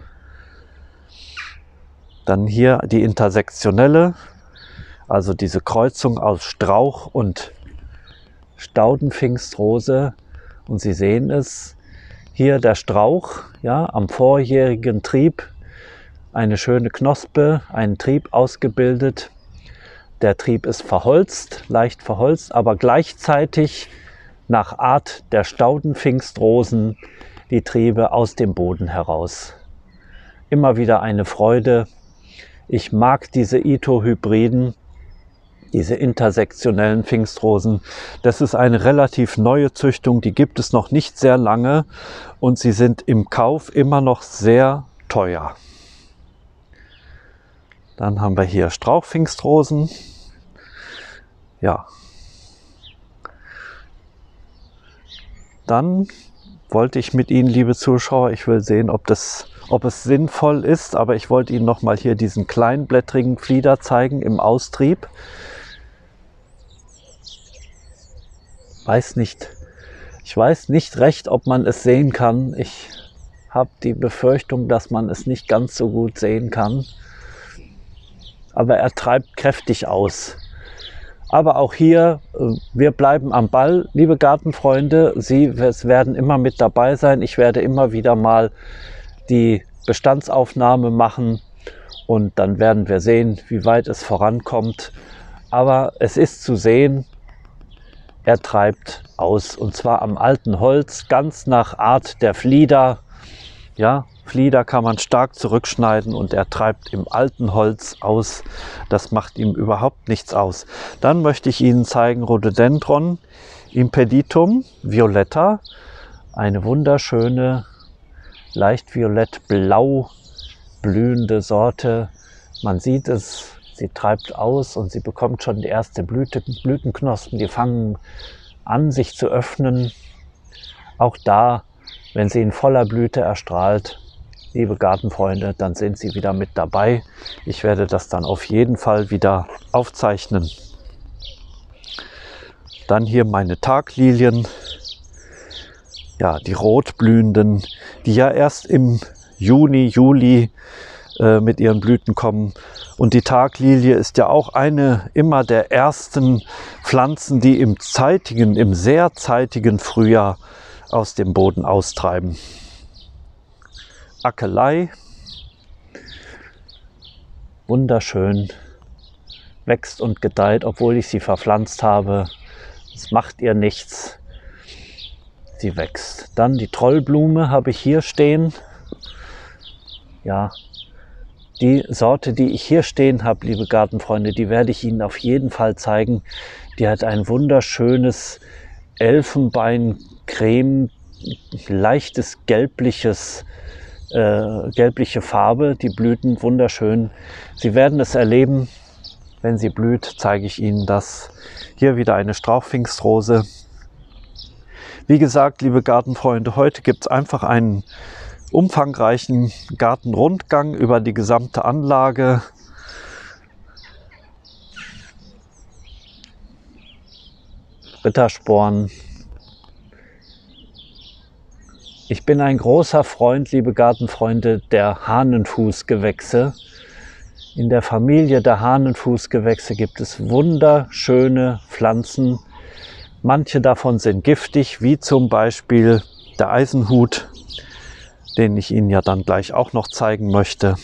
Dann hier die intersektionelle, also diese Kreuzung aus Strauch und Staudenpfingstrose. Und Sie sehen es, hier der Strauch, ja, am vorjährigen Trieb, eine schöne Knospe, einen Trieb ausgebildet. Der Trieb ist verholzt, leicht verholzt, aber gleichzeitig nach Art der Staudenpfingstrosen die Triebe aus dem Boden heraus. Immer wieder eine Freude. Ich mag diese Ito-Hybriden, diese intersektionellen Pfingstrosen. Das ist eine relativ neue Züchtung, die gibt es noch nicht sehr lange und sie sind im Kauf immer noch sehr teuer. Dann haben wir hier Strauchpfingstrosen. Ja. Dann wollte ich mit Ihnen, liebe Zuschauer, ich will sehen, ob, das, ob es sinnvoll ist, aber ich wollte Ihnen nochmal hier diesen kleinblättrigen Flieder zeigen im Austrieb. Weiß nicht, ich weiß nicht recht, ob man es sehen kann. Ich habe die Befürchtung, dass man es nicht ganz so gut sehen kann. Aber er treibt kräftig aus. Aber auch hier, wir bleiben am Ball, liebe Gartenfreunde. Sie werden immer mit dabei sein. Ich werde immer wieder mal die Bestandsaufnahme machen und dann werden wir sehen, wie weit es vorankommt. Aber es ist zu sehen, er treibt aus und zwar am alten Holz, ganz nach Art der Flieder. Ja, Flieder kann man stark zurückschneiden und er treibt im alten Holz aus. Das macht ihm überhaupt nichts aus. Dann möchte ich Ihnen zeigen Rhododendron impeditum violetta. Eine wunderschöne, leicht violett-blau blühende Sorte. Man sieht es, sie treibt aus und sie bekommt schon die erste Blüte, Blütenknospen. Die fangen an, sich zu öffnen. Auch da, wenn sie in voller Blüte erstrahlt, liebe Gartenfreunde, dann sind Sie wieder mit dabei. Ich werde das dann auf jeden Fall wieder aufzeichnen. Dann hier meine Taglilien, ja, die rotblühenden, die ja erst im Juni, Juli äh, mit ihren Blüten kommen. Und die Taglilie ist ja auch eine immer der ersten Pflanzen, die im zeitigen, im sehr zeitigen Frühjahr aus dem Boden austreiben. Akelei, wunderschön, wächst und gedeiht, obwohl ich sie verpflanzt habe. Es macht ihr nichts, sie wächst. Dann die Trollblume habe ich hier stehen. Ja, die Sorte, die ich hier stehen habe, liebe Gartenfreunde, die werde ich Ihnen auf jeden Fall zeigen. Die hat ein wunderschönes Elfenbein-Creme, leichtes gelbliches Äh, gelbliche Farbe, die Blüten wunderschön. Sie werden es erleben, wenn sie blüht, zeige ich Ihnen das. Hier wieder eine Strauchpfingstrose. Wie gesagt, liebe Gartenfreunde, heute gibt es einfach einen umfangreichen Gartenrundgang über die gesamte Anlage. Rittersporn. Ich bin ein großer Freund, liebe Gartenfreunde, der Hahnenfußgewächse. In der Familie der Hahnenfußgewächse gibt es wunderschöne Pflanzen. Manche davon sind giftig, wie zum Beispiel der Eisenhut, den ich Ihnen ja dann gleich auch noch zeigen möchte.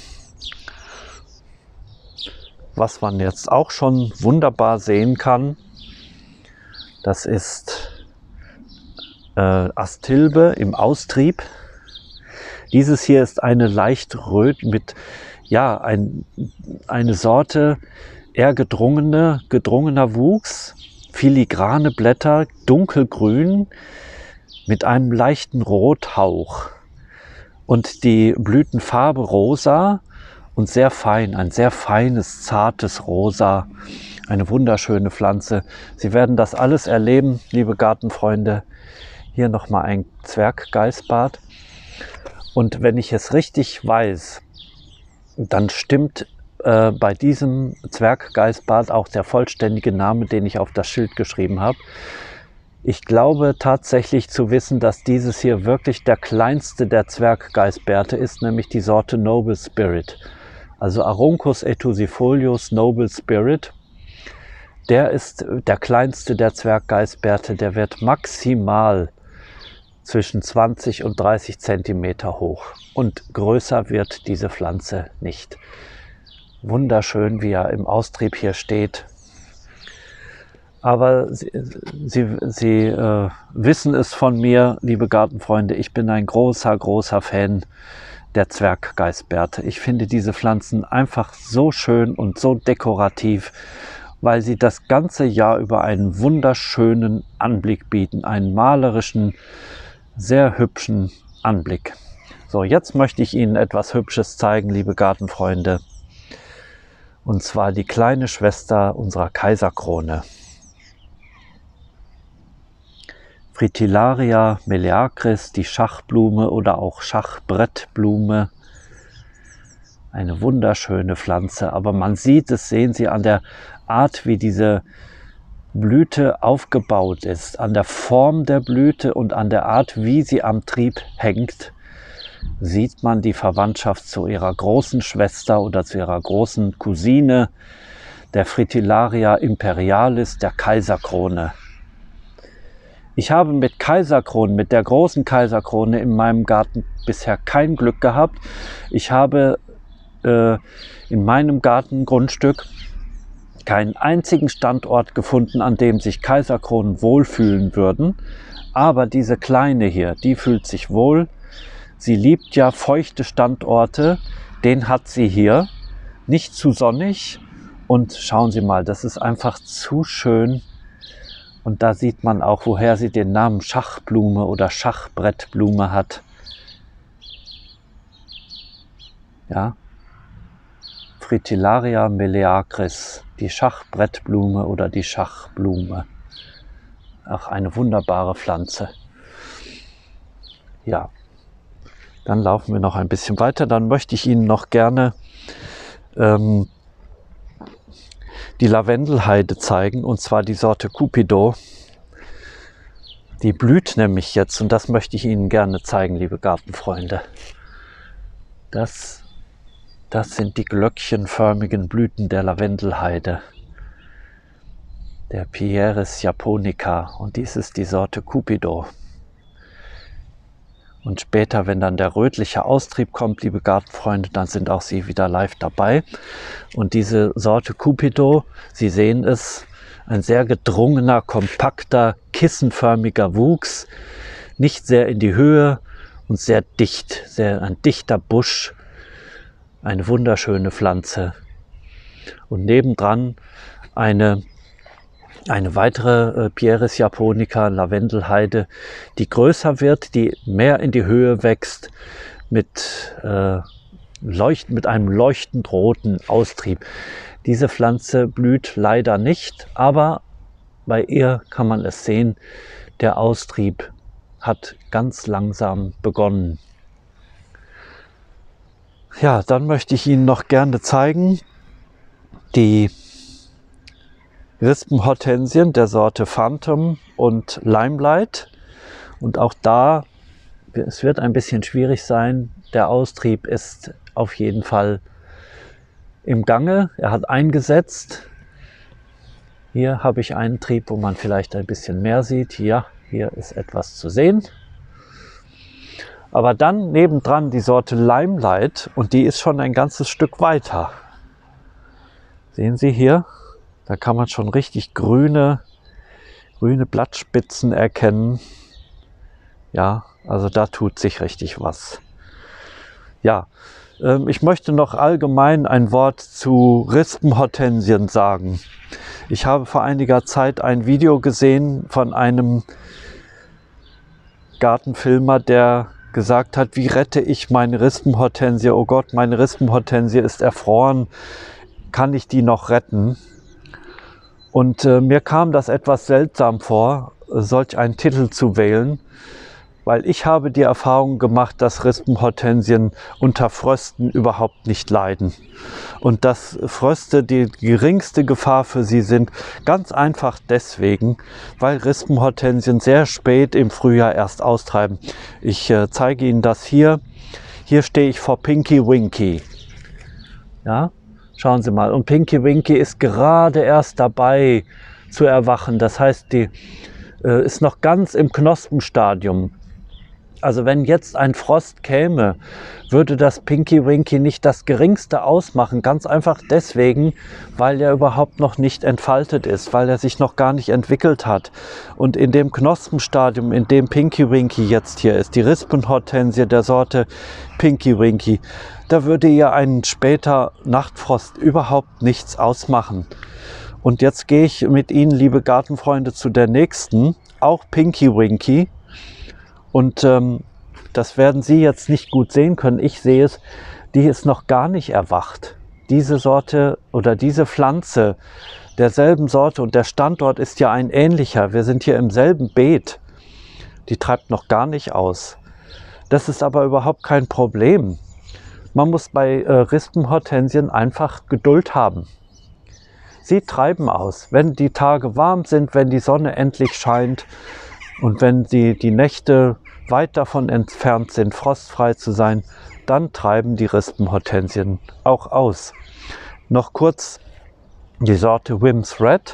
Was man jetzt auch schon wunderbar sehen kann, das ist Äh, Astilbe im Austrieb. Dieses hier ist eine leicht röt mit, ja, ein, eine Sorte eher gedrungene, gedrungener Wuchs, filigrane Blätter, dunkelgrün mit einem leichten Rothauch und die Blütenfarbe rosa und sehr fein, ein sehr feines, zartes Rosa. Eine wunderschöne Pflanze. Sie werden das alles erleben, liebe Gartenfreunde. Hier nochmal ein Zwerggeißbart. Und wenn ich es richtig weiß, dann stimmt äh, bei diesem Zwerggeißbart auch der vollständige Name, den ich auf das Schild geschrieben habe. Ich glaube tatsächlich zu wissen, dass dieses hier wirklich der kleinste der Zwerggeißbärte ist, nämlich die Sorte Noble Spirit. Also Aruncus etusifolius Noble Spirit. Der ist der kleinste der Zwerggeißbärte, der wird maximal zwischen zwanzig und dreißig Zentimeter hoch und größer wird diese Pflanze nicht. Wunderschön, wie er im Austrieb hier steht. Aber Sie, Sie, Sie äh, wissen es von mir, liebe Gartenfreunde, ich bin ein großer, großer Fan der Zwerggeißbärte. Ich finde diese Pflanzen einfach so schön und so dekorativ, weil sie das ganze Jahr über einen wunderschönen Anblick bieten, einen malerischen, sehr hübschen Anblick. So, jetzt möchte ich Ihnen etwas Hübsches zeigen, liebe Gartenfreunde. Und zwar die kleine Schwester unserer Kaiserkrone. Fritillaria meleagris, die Schachblume oder auch Schachbrettblume. Eine wunderschöne Pflanze, aber man sieht es, sehen Sie an der Art, wie diese Blüte aufgebaut ist, an der Form der Blüte und an der Art, wie sie am Trieb hängt, sieht man die Verwandtschaft zu ihrer großen Schwester oder zu ihrer großen Cousine, der Fritillaria imperialis, der Kaiserkrone. Ich habe mit Kaiserkronen, mit der großen Kaiserkrone in meinem Garten bisher kein Glück gehabt. Ich habe äh, in meinem Gartengrundstück keinen einzigen Standort gefunden, an dem sich Kaiserkronen wohlfühlen würden. Aber diese kleine hier, die fühlt sich wohl. Sie liebt ja feuchte Standorte. Den hat sie hier. Nicht zu sonnig. Und schauen Sie mal, das ist einfach zu schön. Und da sieht man auch, woher sie den Namen Schachblume oder Schachbrettblume hat. Ja. Fritillaria meleagris, die Schachbrettblume oder die Schachblume. Ach, eine wunderbare Pflanze. Ja, dann laufen wir noch ein bisschen weiter. Dann möchte ich Ihnen noch gerne ähm, die Lavendelheide zeigen, und zwar die Sorte Cupido. Die blüht nämlich jetzt und das möchte ich Ihnen gerne zeigen, liebe Gartenfreunde. Das Das sind die glöckchenförmigen Blüten der Lavendelheide, der Pieris japonica, und dies ist die Sorte Cupido. Und später, wenn dann der rötliche Austrieb kommt, liebe Gartenfreunde, dann sind auch Sie wieder live dabei. Und diese Sorte Cupido, Sie sehen es, ein sehr gedrungener, kompakter, kissenförmiger Wuchs, nicht sehr in die Höhe und sehr dicht, sehr ein dichter Busch. Eine wunderschöne Pflanze. Und nebendran eine, eine weitere äh, Pieris japonica, Lavendelheide, die größer wird, die mehr in die Höhe wächst, mit, äh, leucht, mit einem leuchtend roten Austrieb. Diese Pflanze blüht leider nicht, aber bei ihr kann man es sehen, der Austrieb hat ganz langsam begonnen. Ja, dann möchte ich Ihnen noch gerne zeigen die Rispenhortensien der Sorte Phantom und Limelight. Und auch da, es wird ein bisschen schwierig sein. Der Austrieb ist auf jeden Fall im Gange. Er hat eingesetzt. Hier habe ich einen Trieb, wo man vielleicht ein bisschen mehr sieht. Ja, hier ist etwas zu sehen. Aber dann nebendran die Sorte Limelight, und die ist schon ein ganzes Stück weiter. Sehen Sie hier, da kann man schon richtig grüne, grüne Blattspitzen erkennen. Ja, also da tut sich richtig was. Ja, ähm, ich möchte noch allgemein ein Wort zu Rispenhortensien sagen. Ich habe vor einiger Zeit ein Video gesehen von einem Gartenfilmer, der gesagt hat, wie rette ich meine Rispenhortensie? Oh Gott, meine Rispenhortensie ist erfroren. Kann ich die noch retten? Und äh, mir kam das etwas seltsam vor, solch einen Titel zu wählen, weil ich habe die Erfahrung gemacht, dass Rispenhortensien unter Frösten überhaupt nicht leiden. Und dass Fröste die geringste Gefahr für sie sind, ganz einfach deswegen, weil Rispenhortensien sehr spät im Frühjahr erst austreiben. Ich äh, zeige Ihnen das hier. Hier stehe ich vor Pinky Winky. Ja, schauen Sie mal. Und Pinky Winky ist gerade erst dabei zu erwachen. Das heißt, die äh, ist noch ganz im Knospenstadium. Also wenn jetzt ein Frost käme, würde das Pinky Winky nicht das geringste ausmachen. Ganz einfach deswegen, weil er überhaupt noch nicht entfaltet ist, weil er sich noch gar nicht entwickelt hat. Und in dem Knospenstadium, in dem Pinky Winky jetzt hier ist, die Rispenhortensie der Sorte Pinky Winky, da würde ihr ein später Nachtfrost überhaupt nichts ausmachen. Und jetzt gehe ich mit Ihnen, liebe Gartenfreunde, zu der nächsten, auch Pinky Winky. Und ähm, das werden Sie jetzt nicht gut sehen können. Ich sehe es, die ist noch gar nicht erwacht. Diese Sorte oder diese Pflanze derselben Sorte, und der Standort ist ja ein ähnlicher. Wir sind hier im selben Beet. Die treibt noch gar nicht aus. Das ist aber überhaupt kein Problem. Man muss bei äh, Rispenhortensien einfach Geduld haben. Sie treiben aus. Wenn die Tage warm sind, wenn die Sonne endlich scheint, und wenn die, die Nächte weit davon entfernt sind, frostfrei zu sein, dann treiben die Rispenhortensien auch aus. Noch kurz, die Sorte Wim's Red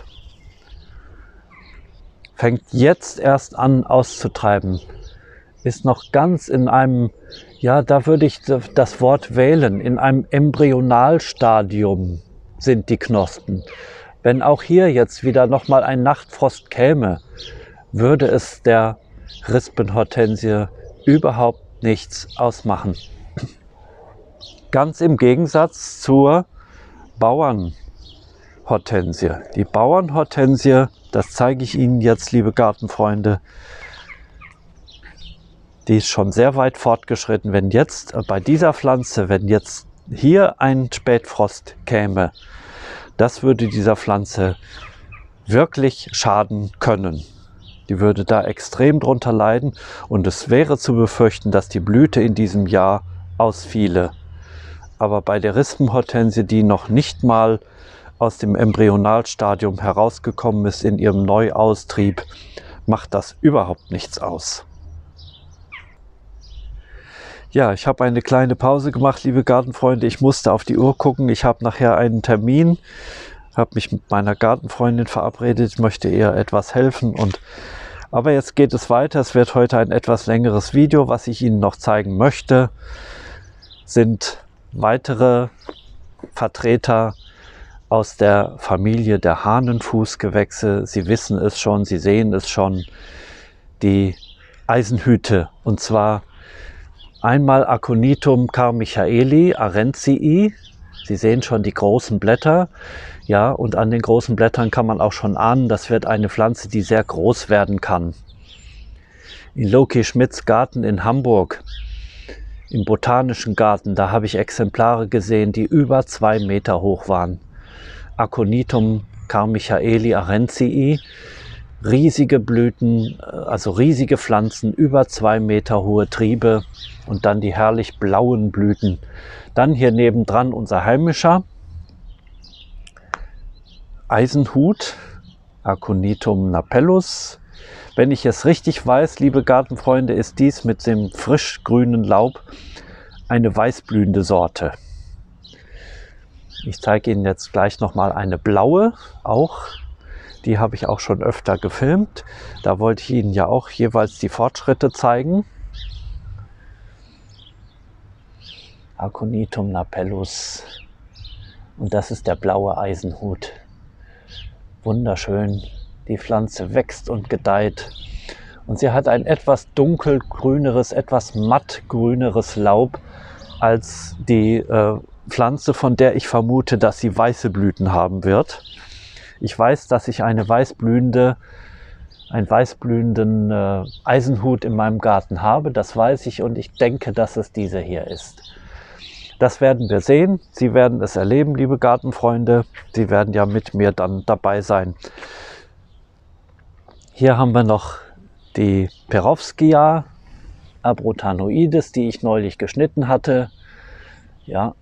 fängt jetzt erst an auszutreiben. Ist noch ganz in einem, ja, da würde ich das Wort wählen, in einem Embryonalstadium sind die Knospen. Wenn auch hier jetzt wieder nochmal ein Nachtfrost käme, würde es der Rispenhortensie überhaupt nichts ausmachen. Ganz im Gegensatz zur Bauernhortensie. Die Bauernhortensie, das zeige ich Ihnen jetzt, liebe Gartenfreunde, die ist schon sehr weit fortgeschritten. Wenn jetzt bei dieser Pflanze, wenn jetzt hier ein Spätfrost käme, das würde dieser Pflanze wirklich schaden können. Die würde da extrem drunter leiden und es wäre zu befürchten, dass die Blüte in diesem Jahr ausfiele. Aber bei der Rispenhortensie, die noch nicht mal aus dem Embryonalstadium herausgekommen ist in ihrem Neuaustrieb, macht das überhaupt nichts aus. Ja, ich habe eine kleine Pause gemacht, liebe Gartenfreunde. Ich musste auf die Uhr gucken. Ich habe nachher einen Termin, habe mich mit meiner Gartenfreundin verabredet. Ich möchte ihr etwas helfen. Und aber jetzt geht es weiter. Es wird heute ein etwas längeres Video. Was ich Ihnen noch zeigen möchte, sind weitere Vertreter aus der Familie der Hahnenfußgewächse. Sie wissen es schon, Sie sehen es schon, die Eisenhüte. Und zwar einmal Aconitum carmichaeli arentii. Sie sehen schon die großen Blätter. Ja, und an den großen Blättern kann man auch schon ahnen, das wird eine Pflanze, die sehr groß werden kann. In Loki Schmidts Garten in Hamburg, im Botanischen Garten, da habe ich Exemplare gesehen, die über zwei Meter hoch waren. Aconitum carmichaeli arentii. Riesige Blüten, also riesige Pflanzen, über zwei Meter hohe Triebe und dann die herrlich blauen Blüten. Dann hier nebendran unser heimischer Eisenhut, Aconitum napellus. Wenn ich es richtig weiß, liebe Gartenfreunde, ist dies mit dem frisch grünen Laub eine weißblühende Sorte. Ich zeige Ihnen jetzt gleich nochmal eine blaue, auch. Die habe ich auch schon öfter gefilmt. Da wollte ich Ihnen ja auch jeweils die Fortschritte zeigen. Aconitum napellus. Und das ist der blaue Eisenhut. Wunderschön. Die Pflanze wächst und gedeiht. Und sie hat ein etwas dunkelgrüneres, etwas mattgrüneres Laub als die äh, Pflanze, von der ich vermute, dass sie weiße Blüten haben wird. Ich weiß, dass ich eine weißblühende einen weißblühenden äh, Eisenhut in meinem Garten habe. Das weiß ich und ich denke, dass es dieser hier ist. Das werden wir sehen. Sie werden es erleben, liebe Gartenfreunde. Sie werden ja mit mir dann dabei sein. Hier haben wir noch die Perovskia abrotanoides, die ich neulich geschnitten hatte. Ja.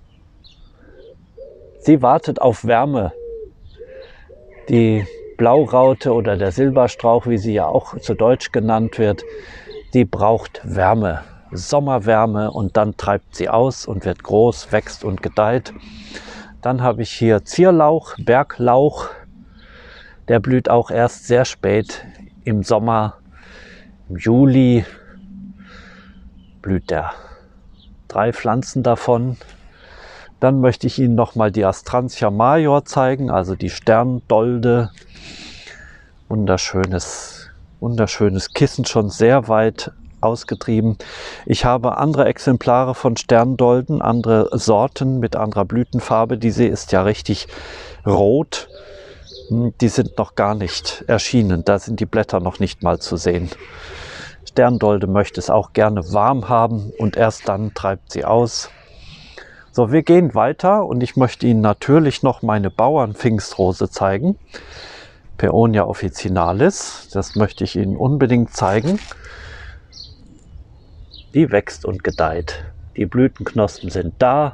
Sie wartet auf Wärme. Die Blauraute oder der Silberstrauch, wie sie ja auch zu Deutsch genannt wird, die braucht Wärme, Sommerwärme, und dann treibt sie aus und wird groß, wächst und gedeiht. Dann habe ich hier Zierlauch, Berglauch. Der blüht auch erst sehr spät im Sommer. Im Juli blüht der. Drei Pflanzen davon. Dann möchte ich Ihnen noch mal die Astrantia major zeigen, also die Sterndolde. Wunderschönes, wunderschönes Kissen, schon sehr weit ausgetrieben. Ich habe andere Exemplare von Sterndolden, andere Sorten mit anderer Blütenfarbe. Diese ist ja richtig rot. Die sind noch gar nicht erschienen. Da sind die Blätter noch nicht mal zu sehen. Sterndolde möchte es auch gerne warm haben und erst dann treibt sie aus. So, wir gehen weiter und ich möchte Ihnen natürlich noch meine Bauernpfingstrose zeigen. Paeonia officinalis, das möchte ich Ihnen unbedingt zeigen. Die wächst und gedeiht. Die Blütenknospen sind da.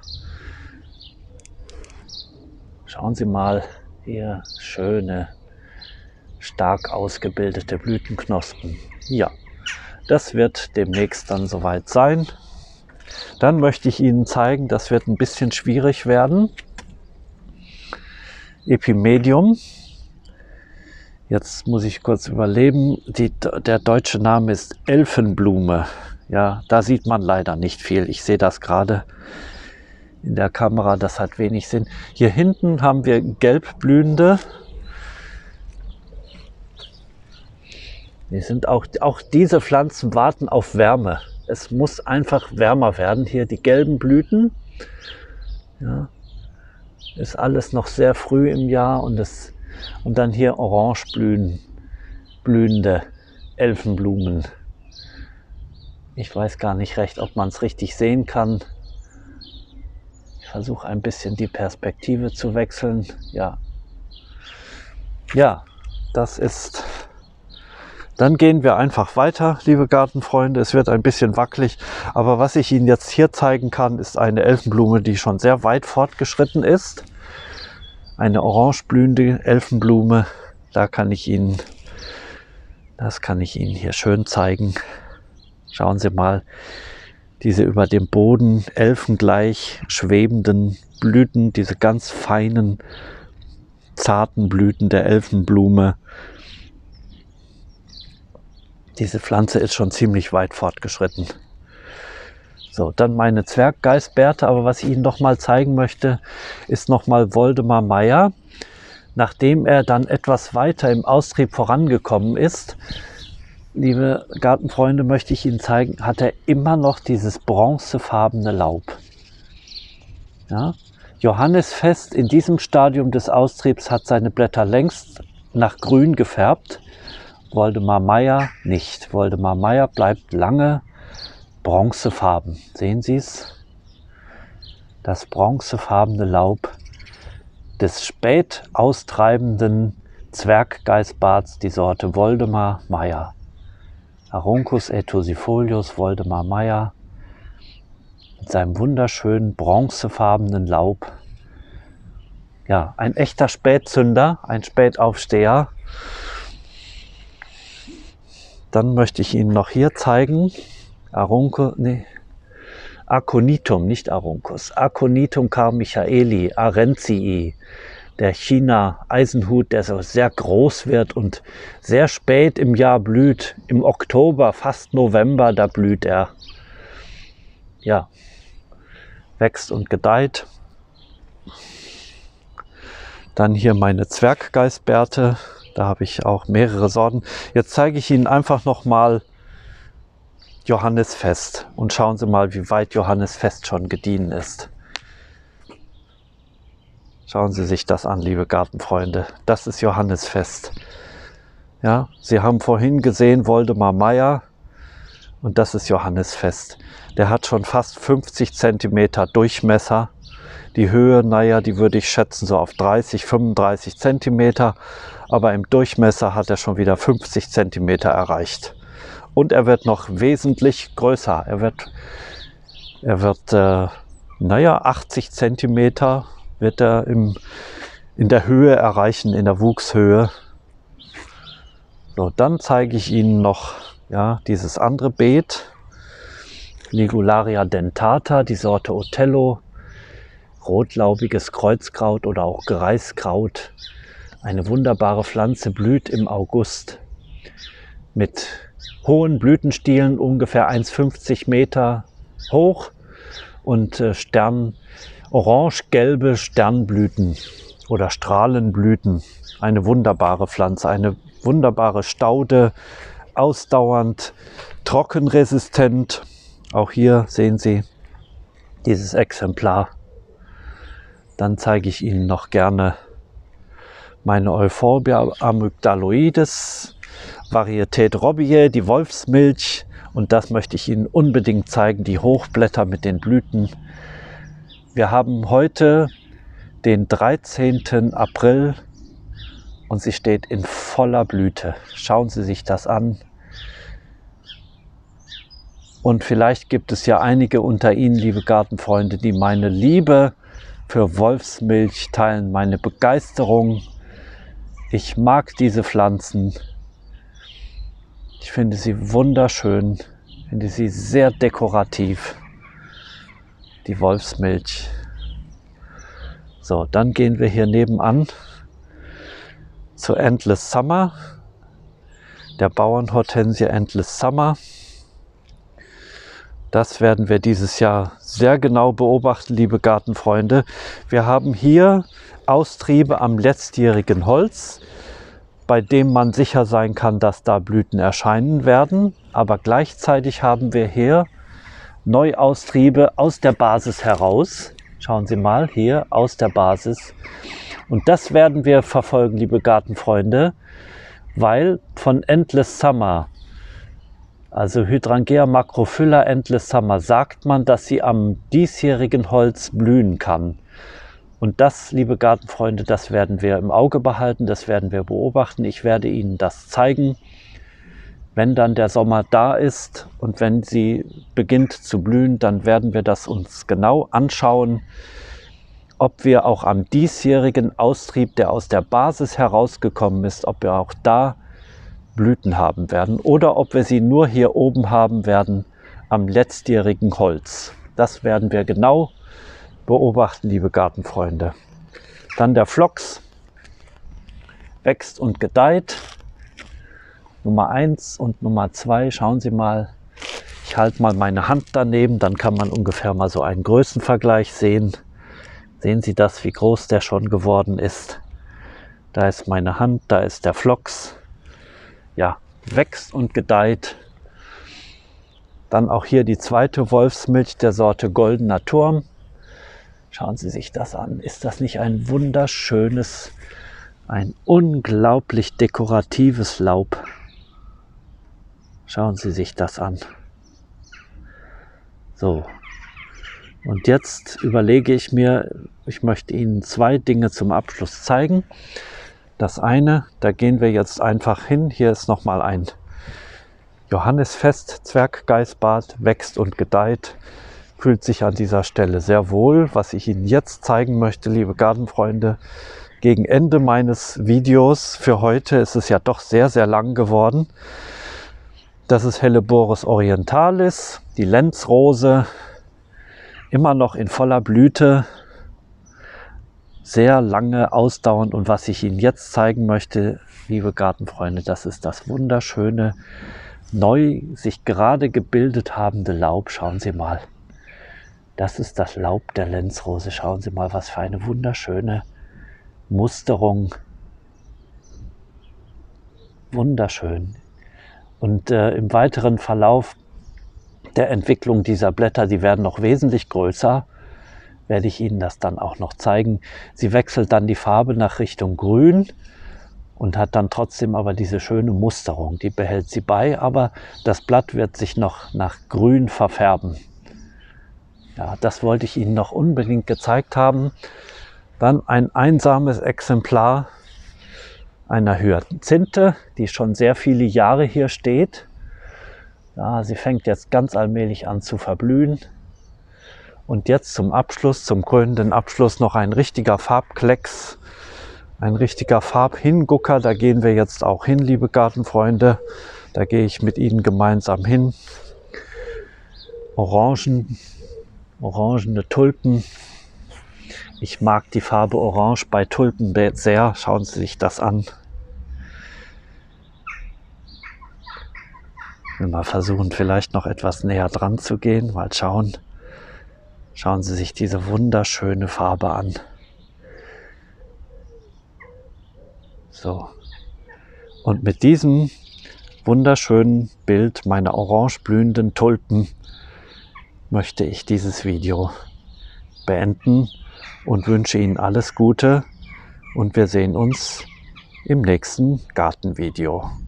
Schauen Sie mal, hier schöne, stark ausgebildete Blütenknospen. Ja, das wird demnächst dann soweit sein. Dann möchte ich Ihnen zeigen, das wird ein bisschen schwierig werden. Epimedium. Jetzt muss ich kurz überlegen. Die, der deutsche Name ist Elfenblume. Ja, da sieht man leider nicht viel. Ich sehe das gerade in der Kamera, das hat wenig Sinn. Hier hinten haben wir gelbblühende. Die sind auch, auch diese Pflanzen warten auf Wärme. Es muss einfach wärmer werden. Hier die gelben Blüten. Ja, ist alles noch sehr früh im Jahr und, es, und dann hier orange blühen, blühende Elfenblumen. Ich weiß gar nicht recht, ob man es richtig sehen kann. Ich versuche ein bisschen die Perspektive zu wechseln. Ja, ja, das ist... Dann gehen wir einfach weiter, liebe Gartenfreunde. Es wird ein bisschen wackelig, aber was ich Ihnen jetzt hier zeigen kann, ist eine Elfenblume, die schon sehr weit fortgeschritten ist. Eine orange blühende Elfenblume. Da kann ich Ihnen, das kann ich Ihnen hier schön zeigen. Schauen Sie mal, diese über dem Boden elfengleich schwebenden Blüten, diese ganz feinen, zarten Blüten der Elfenblume. Diese Pflanze ist schon ziemlich weit fortgeschritten. So, dann meine Zwerggeißbärte. Aber was ich Ihnen noch mal zeigen möchte, ist noch mal Woldemar Meyer. Nachdem er dann etwas weiter im Austrieb vorangekommen ist, liebe Gartenfreunde, möchte ich Ihnen zeigen, hat er immer noch dieses bronzefarbene Laub. Ja? Johannisfest in diesem Stadium des Austriebs hat seine Blätter längst nach grün gefärbt. Woldemar Meyer nicht. Woldemar Meyer bleibt lange bronzefarben. Sehen Sie es? Das bronzefarbene Laub des spät austreibenden Zwerggeißbarts, die Sorte Woldemar Meyer. Aruncus etosifolius Woldemar Meyer mit seinem wunderschönen bronzefarbenen Laub. Ja, ein echter Spätzünder, ein Spätaufsteher. Dann möchte ich Ihnen noch hier zeigen, Aruncus, nee, Aconitum, nicht Aruncus, Aconitum carmichaeli, arentii, der China-Eisenhut, der so sehr groß wird und sehr spät im Jahr blüht. Im Oktober, fast November, da blüht er. Ja, wächst und gedeiht. Dann hier meine Zwerggeißbärte. Da habe ich auch mehrere Sorten. Jetzt zeige ich Ihnen einfach noch mal Johannisfest und schauen Sie mal, wie weit Johannisfest schon gediehen ist. Schauen Sie sich das an, liebe Gartenfreunde. Das ist Johannisfest. Ja, Sie haben vorhin gesehen Woldemar Meier und das ist Johannisfest. Der hat schon fast fünfzig Zentimeter Durchmesser. Die Höhe, naja, die würde ich schätzen so auf dreißig, fünfunddreißig Zentimeter, aber im Durchmesser hat er schon wieder fünfzig Zentimeter erreicht. Und er wird noch wesentlich größer. Er wird, er wird äh, naja, achtzig Zentimeter wird er im, in der Höhe erreichen, in der Wuchshöhe. So, dann zeige ich Ihnen noch ja, dieses andere Beet, Ligularia dentata, die Sorte Othello. Rotlaubiges Kreuzkraut oder auch Greiskraut. Eine wunderbare Pflanze, blüht im August mit hohen Blütenstielen, ungefähr eins Komma fünfzig Meter hoch und äh, Stern, orange-gelbe Sternblüten oder Strahlenblüten. Eine wunderbare Pflanze, eine wunderbare Staude, ausdauernd, trockenresistent. Auch hier sehen Sie dieses Exemplar. Dann zeige ich Ihnen noch gerne meine Euphorbia amygdaloides, Varietät Robier, die Wolfsmilch. Und das möchte ich Ihnen unbedingt zeigen, die Hochblätter mit den Blüten. Wir haben heute den dreizehnten April und sie steht in voller Blüte. Schauen Sie sich das an. Und vielleicht gibt es ja einige unter Ihnen, liebe Gartenfreunde, die meine Liebe für Wolfsmilch teilen, meine Begeisterung. Ich mag diese Pflanzen. Ich finde sie wunderschön, finde sie sehr dekorativ, die Wolfsmilch. So, dann gehen wir hier nebenan zu Endless Summer, der Bauernhortensie Endless Summer. Das werden wir dieses Jahr sehr genau beobachten, liebe Gartenfreunde. Wir haben hier Austriebe am letztjährigen Holz, bei dem man sicher sein kann, dass da Blüten erscheinen werden. Aber gleichzeitig haben wir hier Neuaustriebe aus der Basis heraus. Schauen Sie mal, hier aus der Basis. Und das werden wir verfolgen, liebe Gartenfreunde, weil von Endless Summer, also Hydrangea macrophylla Endless Summer, sagt man, dass sie am diesjährigen Holz blühen kann. Und das, liebe Gartenfreunde, das werden wir im Auge behalten, das werden wir beobachten. Ich werde Ihnen das zeigen, wenn dann der Sommer da ist und wenn sie beginnt zu blühen, dann werden wir das uns genau anschauen, ob wir auch am diesjährigen Austrieb, der aus der Basis herausgekommen ist, ob wir auch da Blüten haben werden oder ob wir sie nur hier oben haben werden am letztjährigen Holz. Das werden wir genau beobachten, liebe Gartenfreunde. Dann der Phlox wächst und gedeiht. Nummer eins und Nummer zwei, schauen Sie mal, ich halte mal meine Hand daneben, dann kann man ungefähr mal so einen Größenvergleich sehen. Sehen Sie das, wie groß der schon geworden ist? Da ist meine Hand, da ist der Phlox. Ja, wächst und gedeiht. Dann auch hier die zweite Wolfsmilch der Sorte Goldener Turm. Schauen Sie sich das an. Ist das nicht ein wunderschönes, ein unglaublich dekoratives Laub? Schauen Sie sich das an. So, und jetzt überlege ich mir, ich möchte Ihnen zwei Dinge zum Abschluss zeigen. Das eine, da gehen wir jetzt einfach hin. Hier ist nochmal ein Johannisfest, Zwerggeißbart, wächst und gedeiht. Fühlt sich an dieser Stelle sehr wohl. Was ich Ihnen jetzt zeigen möchte, liebe Gartenfreunde, gegen Ende meines Videos für heute ist es ja doch sehr, sehr lang geworden. Das ist Helleborus orientalis, die Lenzrose, immer noch in voller Blüte. Sehr lange ausdauernd und was ich Ihnen jetzt zeigen möchte, liebe Gartenfreunde, das ist das wunderschöne, neu sich gerade gebildet habende Laub. Schauen Sie mal, das ist das Laub der Lenzrose. Schauen Sie mal, was für eine wunderschöne Musterung. Wunderschön. Und äh, im weiteren Verlauf der Entwicklung dieser Blätter, die werden noch wesentlich größer, werde ich Ihnen das dann auch noch zeigen. Sie wechselt dann die Farbe nach Richtung Grün und hat dann trotzdem aber diese schöne Musterung. Die behält sie bei, aber das Blatt wird sich noch nach grün verfärben. Ja, das wollte ich Ihnen noch unbedingt gezeigt haben. Dann ein einsames Exemplar einer Hyazinthe, die schon sehr viele Jahre hier steht. Ja, sie fängt jetzt ganz allmählich an zu verblühen. Und jetzt zum Abschluss, zum krönenden Abschluss noch ein richtiger Farbklecks, ein richtiger Farbhingucker. Da gehen wir jetzt auch hin, liebe Gartenfreunde. Da gehe ich mit Ihnen gemeinsam hin. Orangen, orangene Tulpen. Ich mag die Farbe Orange bei Tulpen sehr. Schauen Sie sich das an. Ich will mal versuchen, vielleicht noch etwas näher dran zu gehen. Mal schauen. Schauen Sie sich diese wunderschöne Farbe an. So. Und mit diesem wunderschönen Bild meiner orange blühenden Tulpen möchte ich dieses Video beenden und wünsche Ihnen alles Gute und wir sehen uns im nächsten Gartenvideo.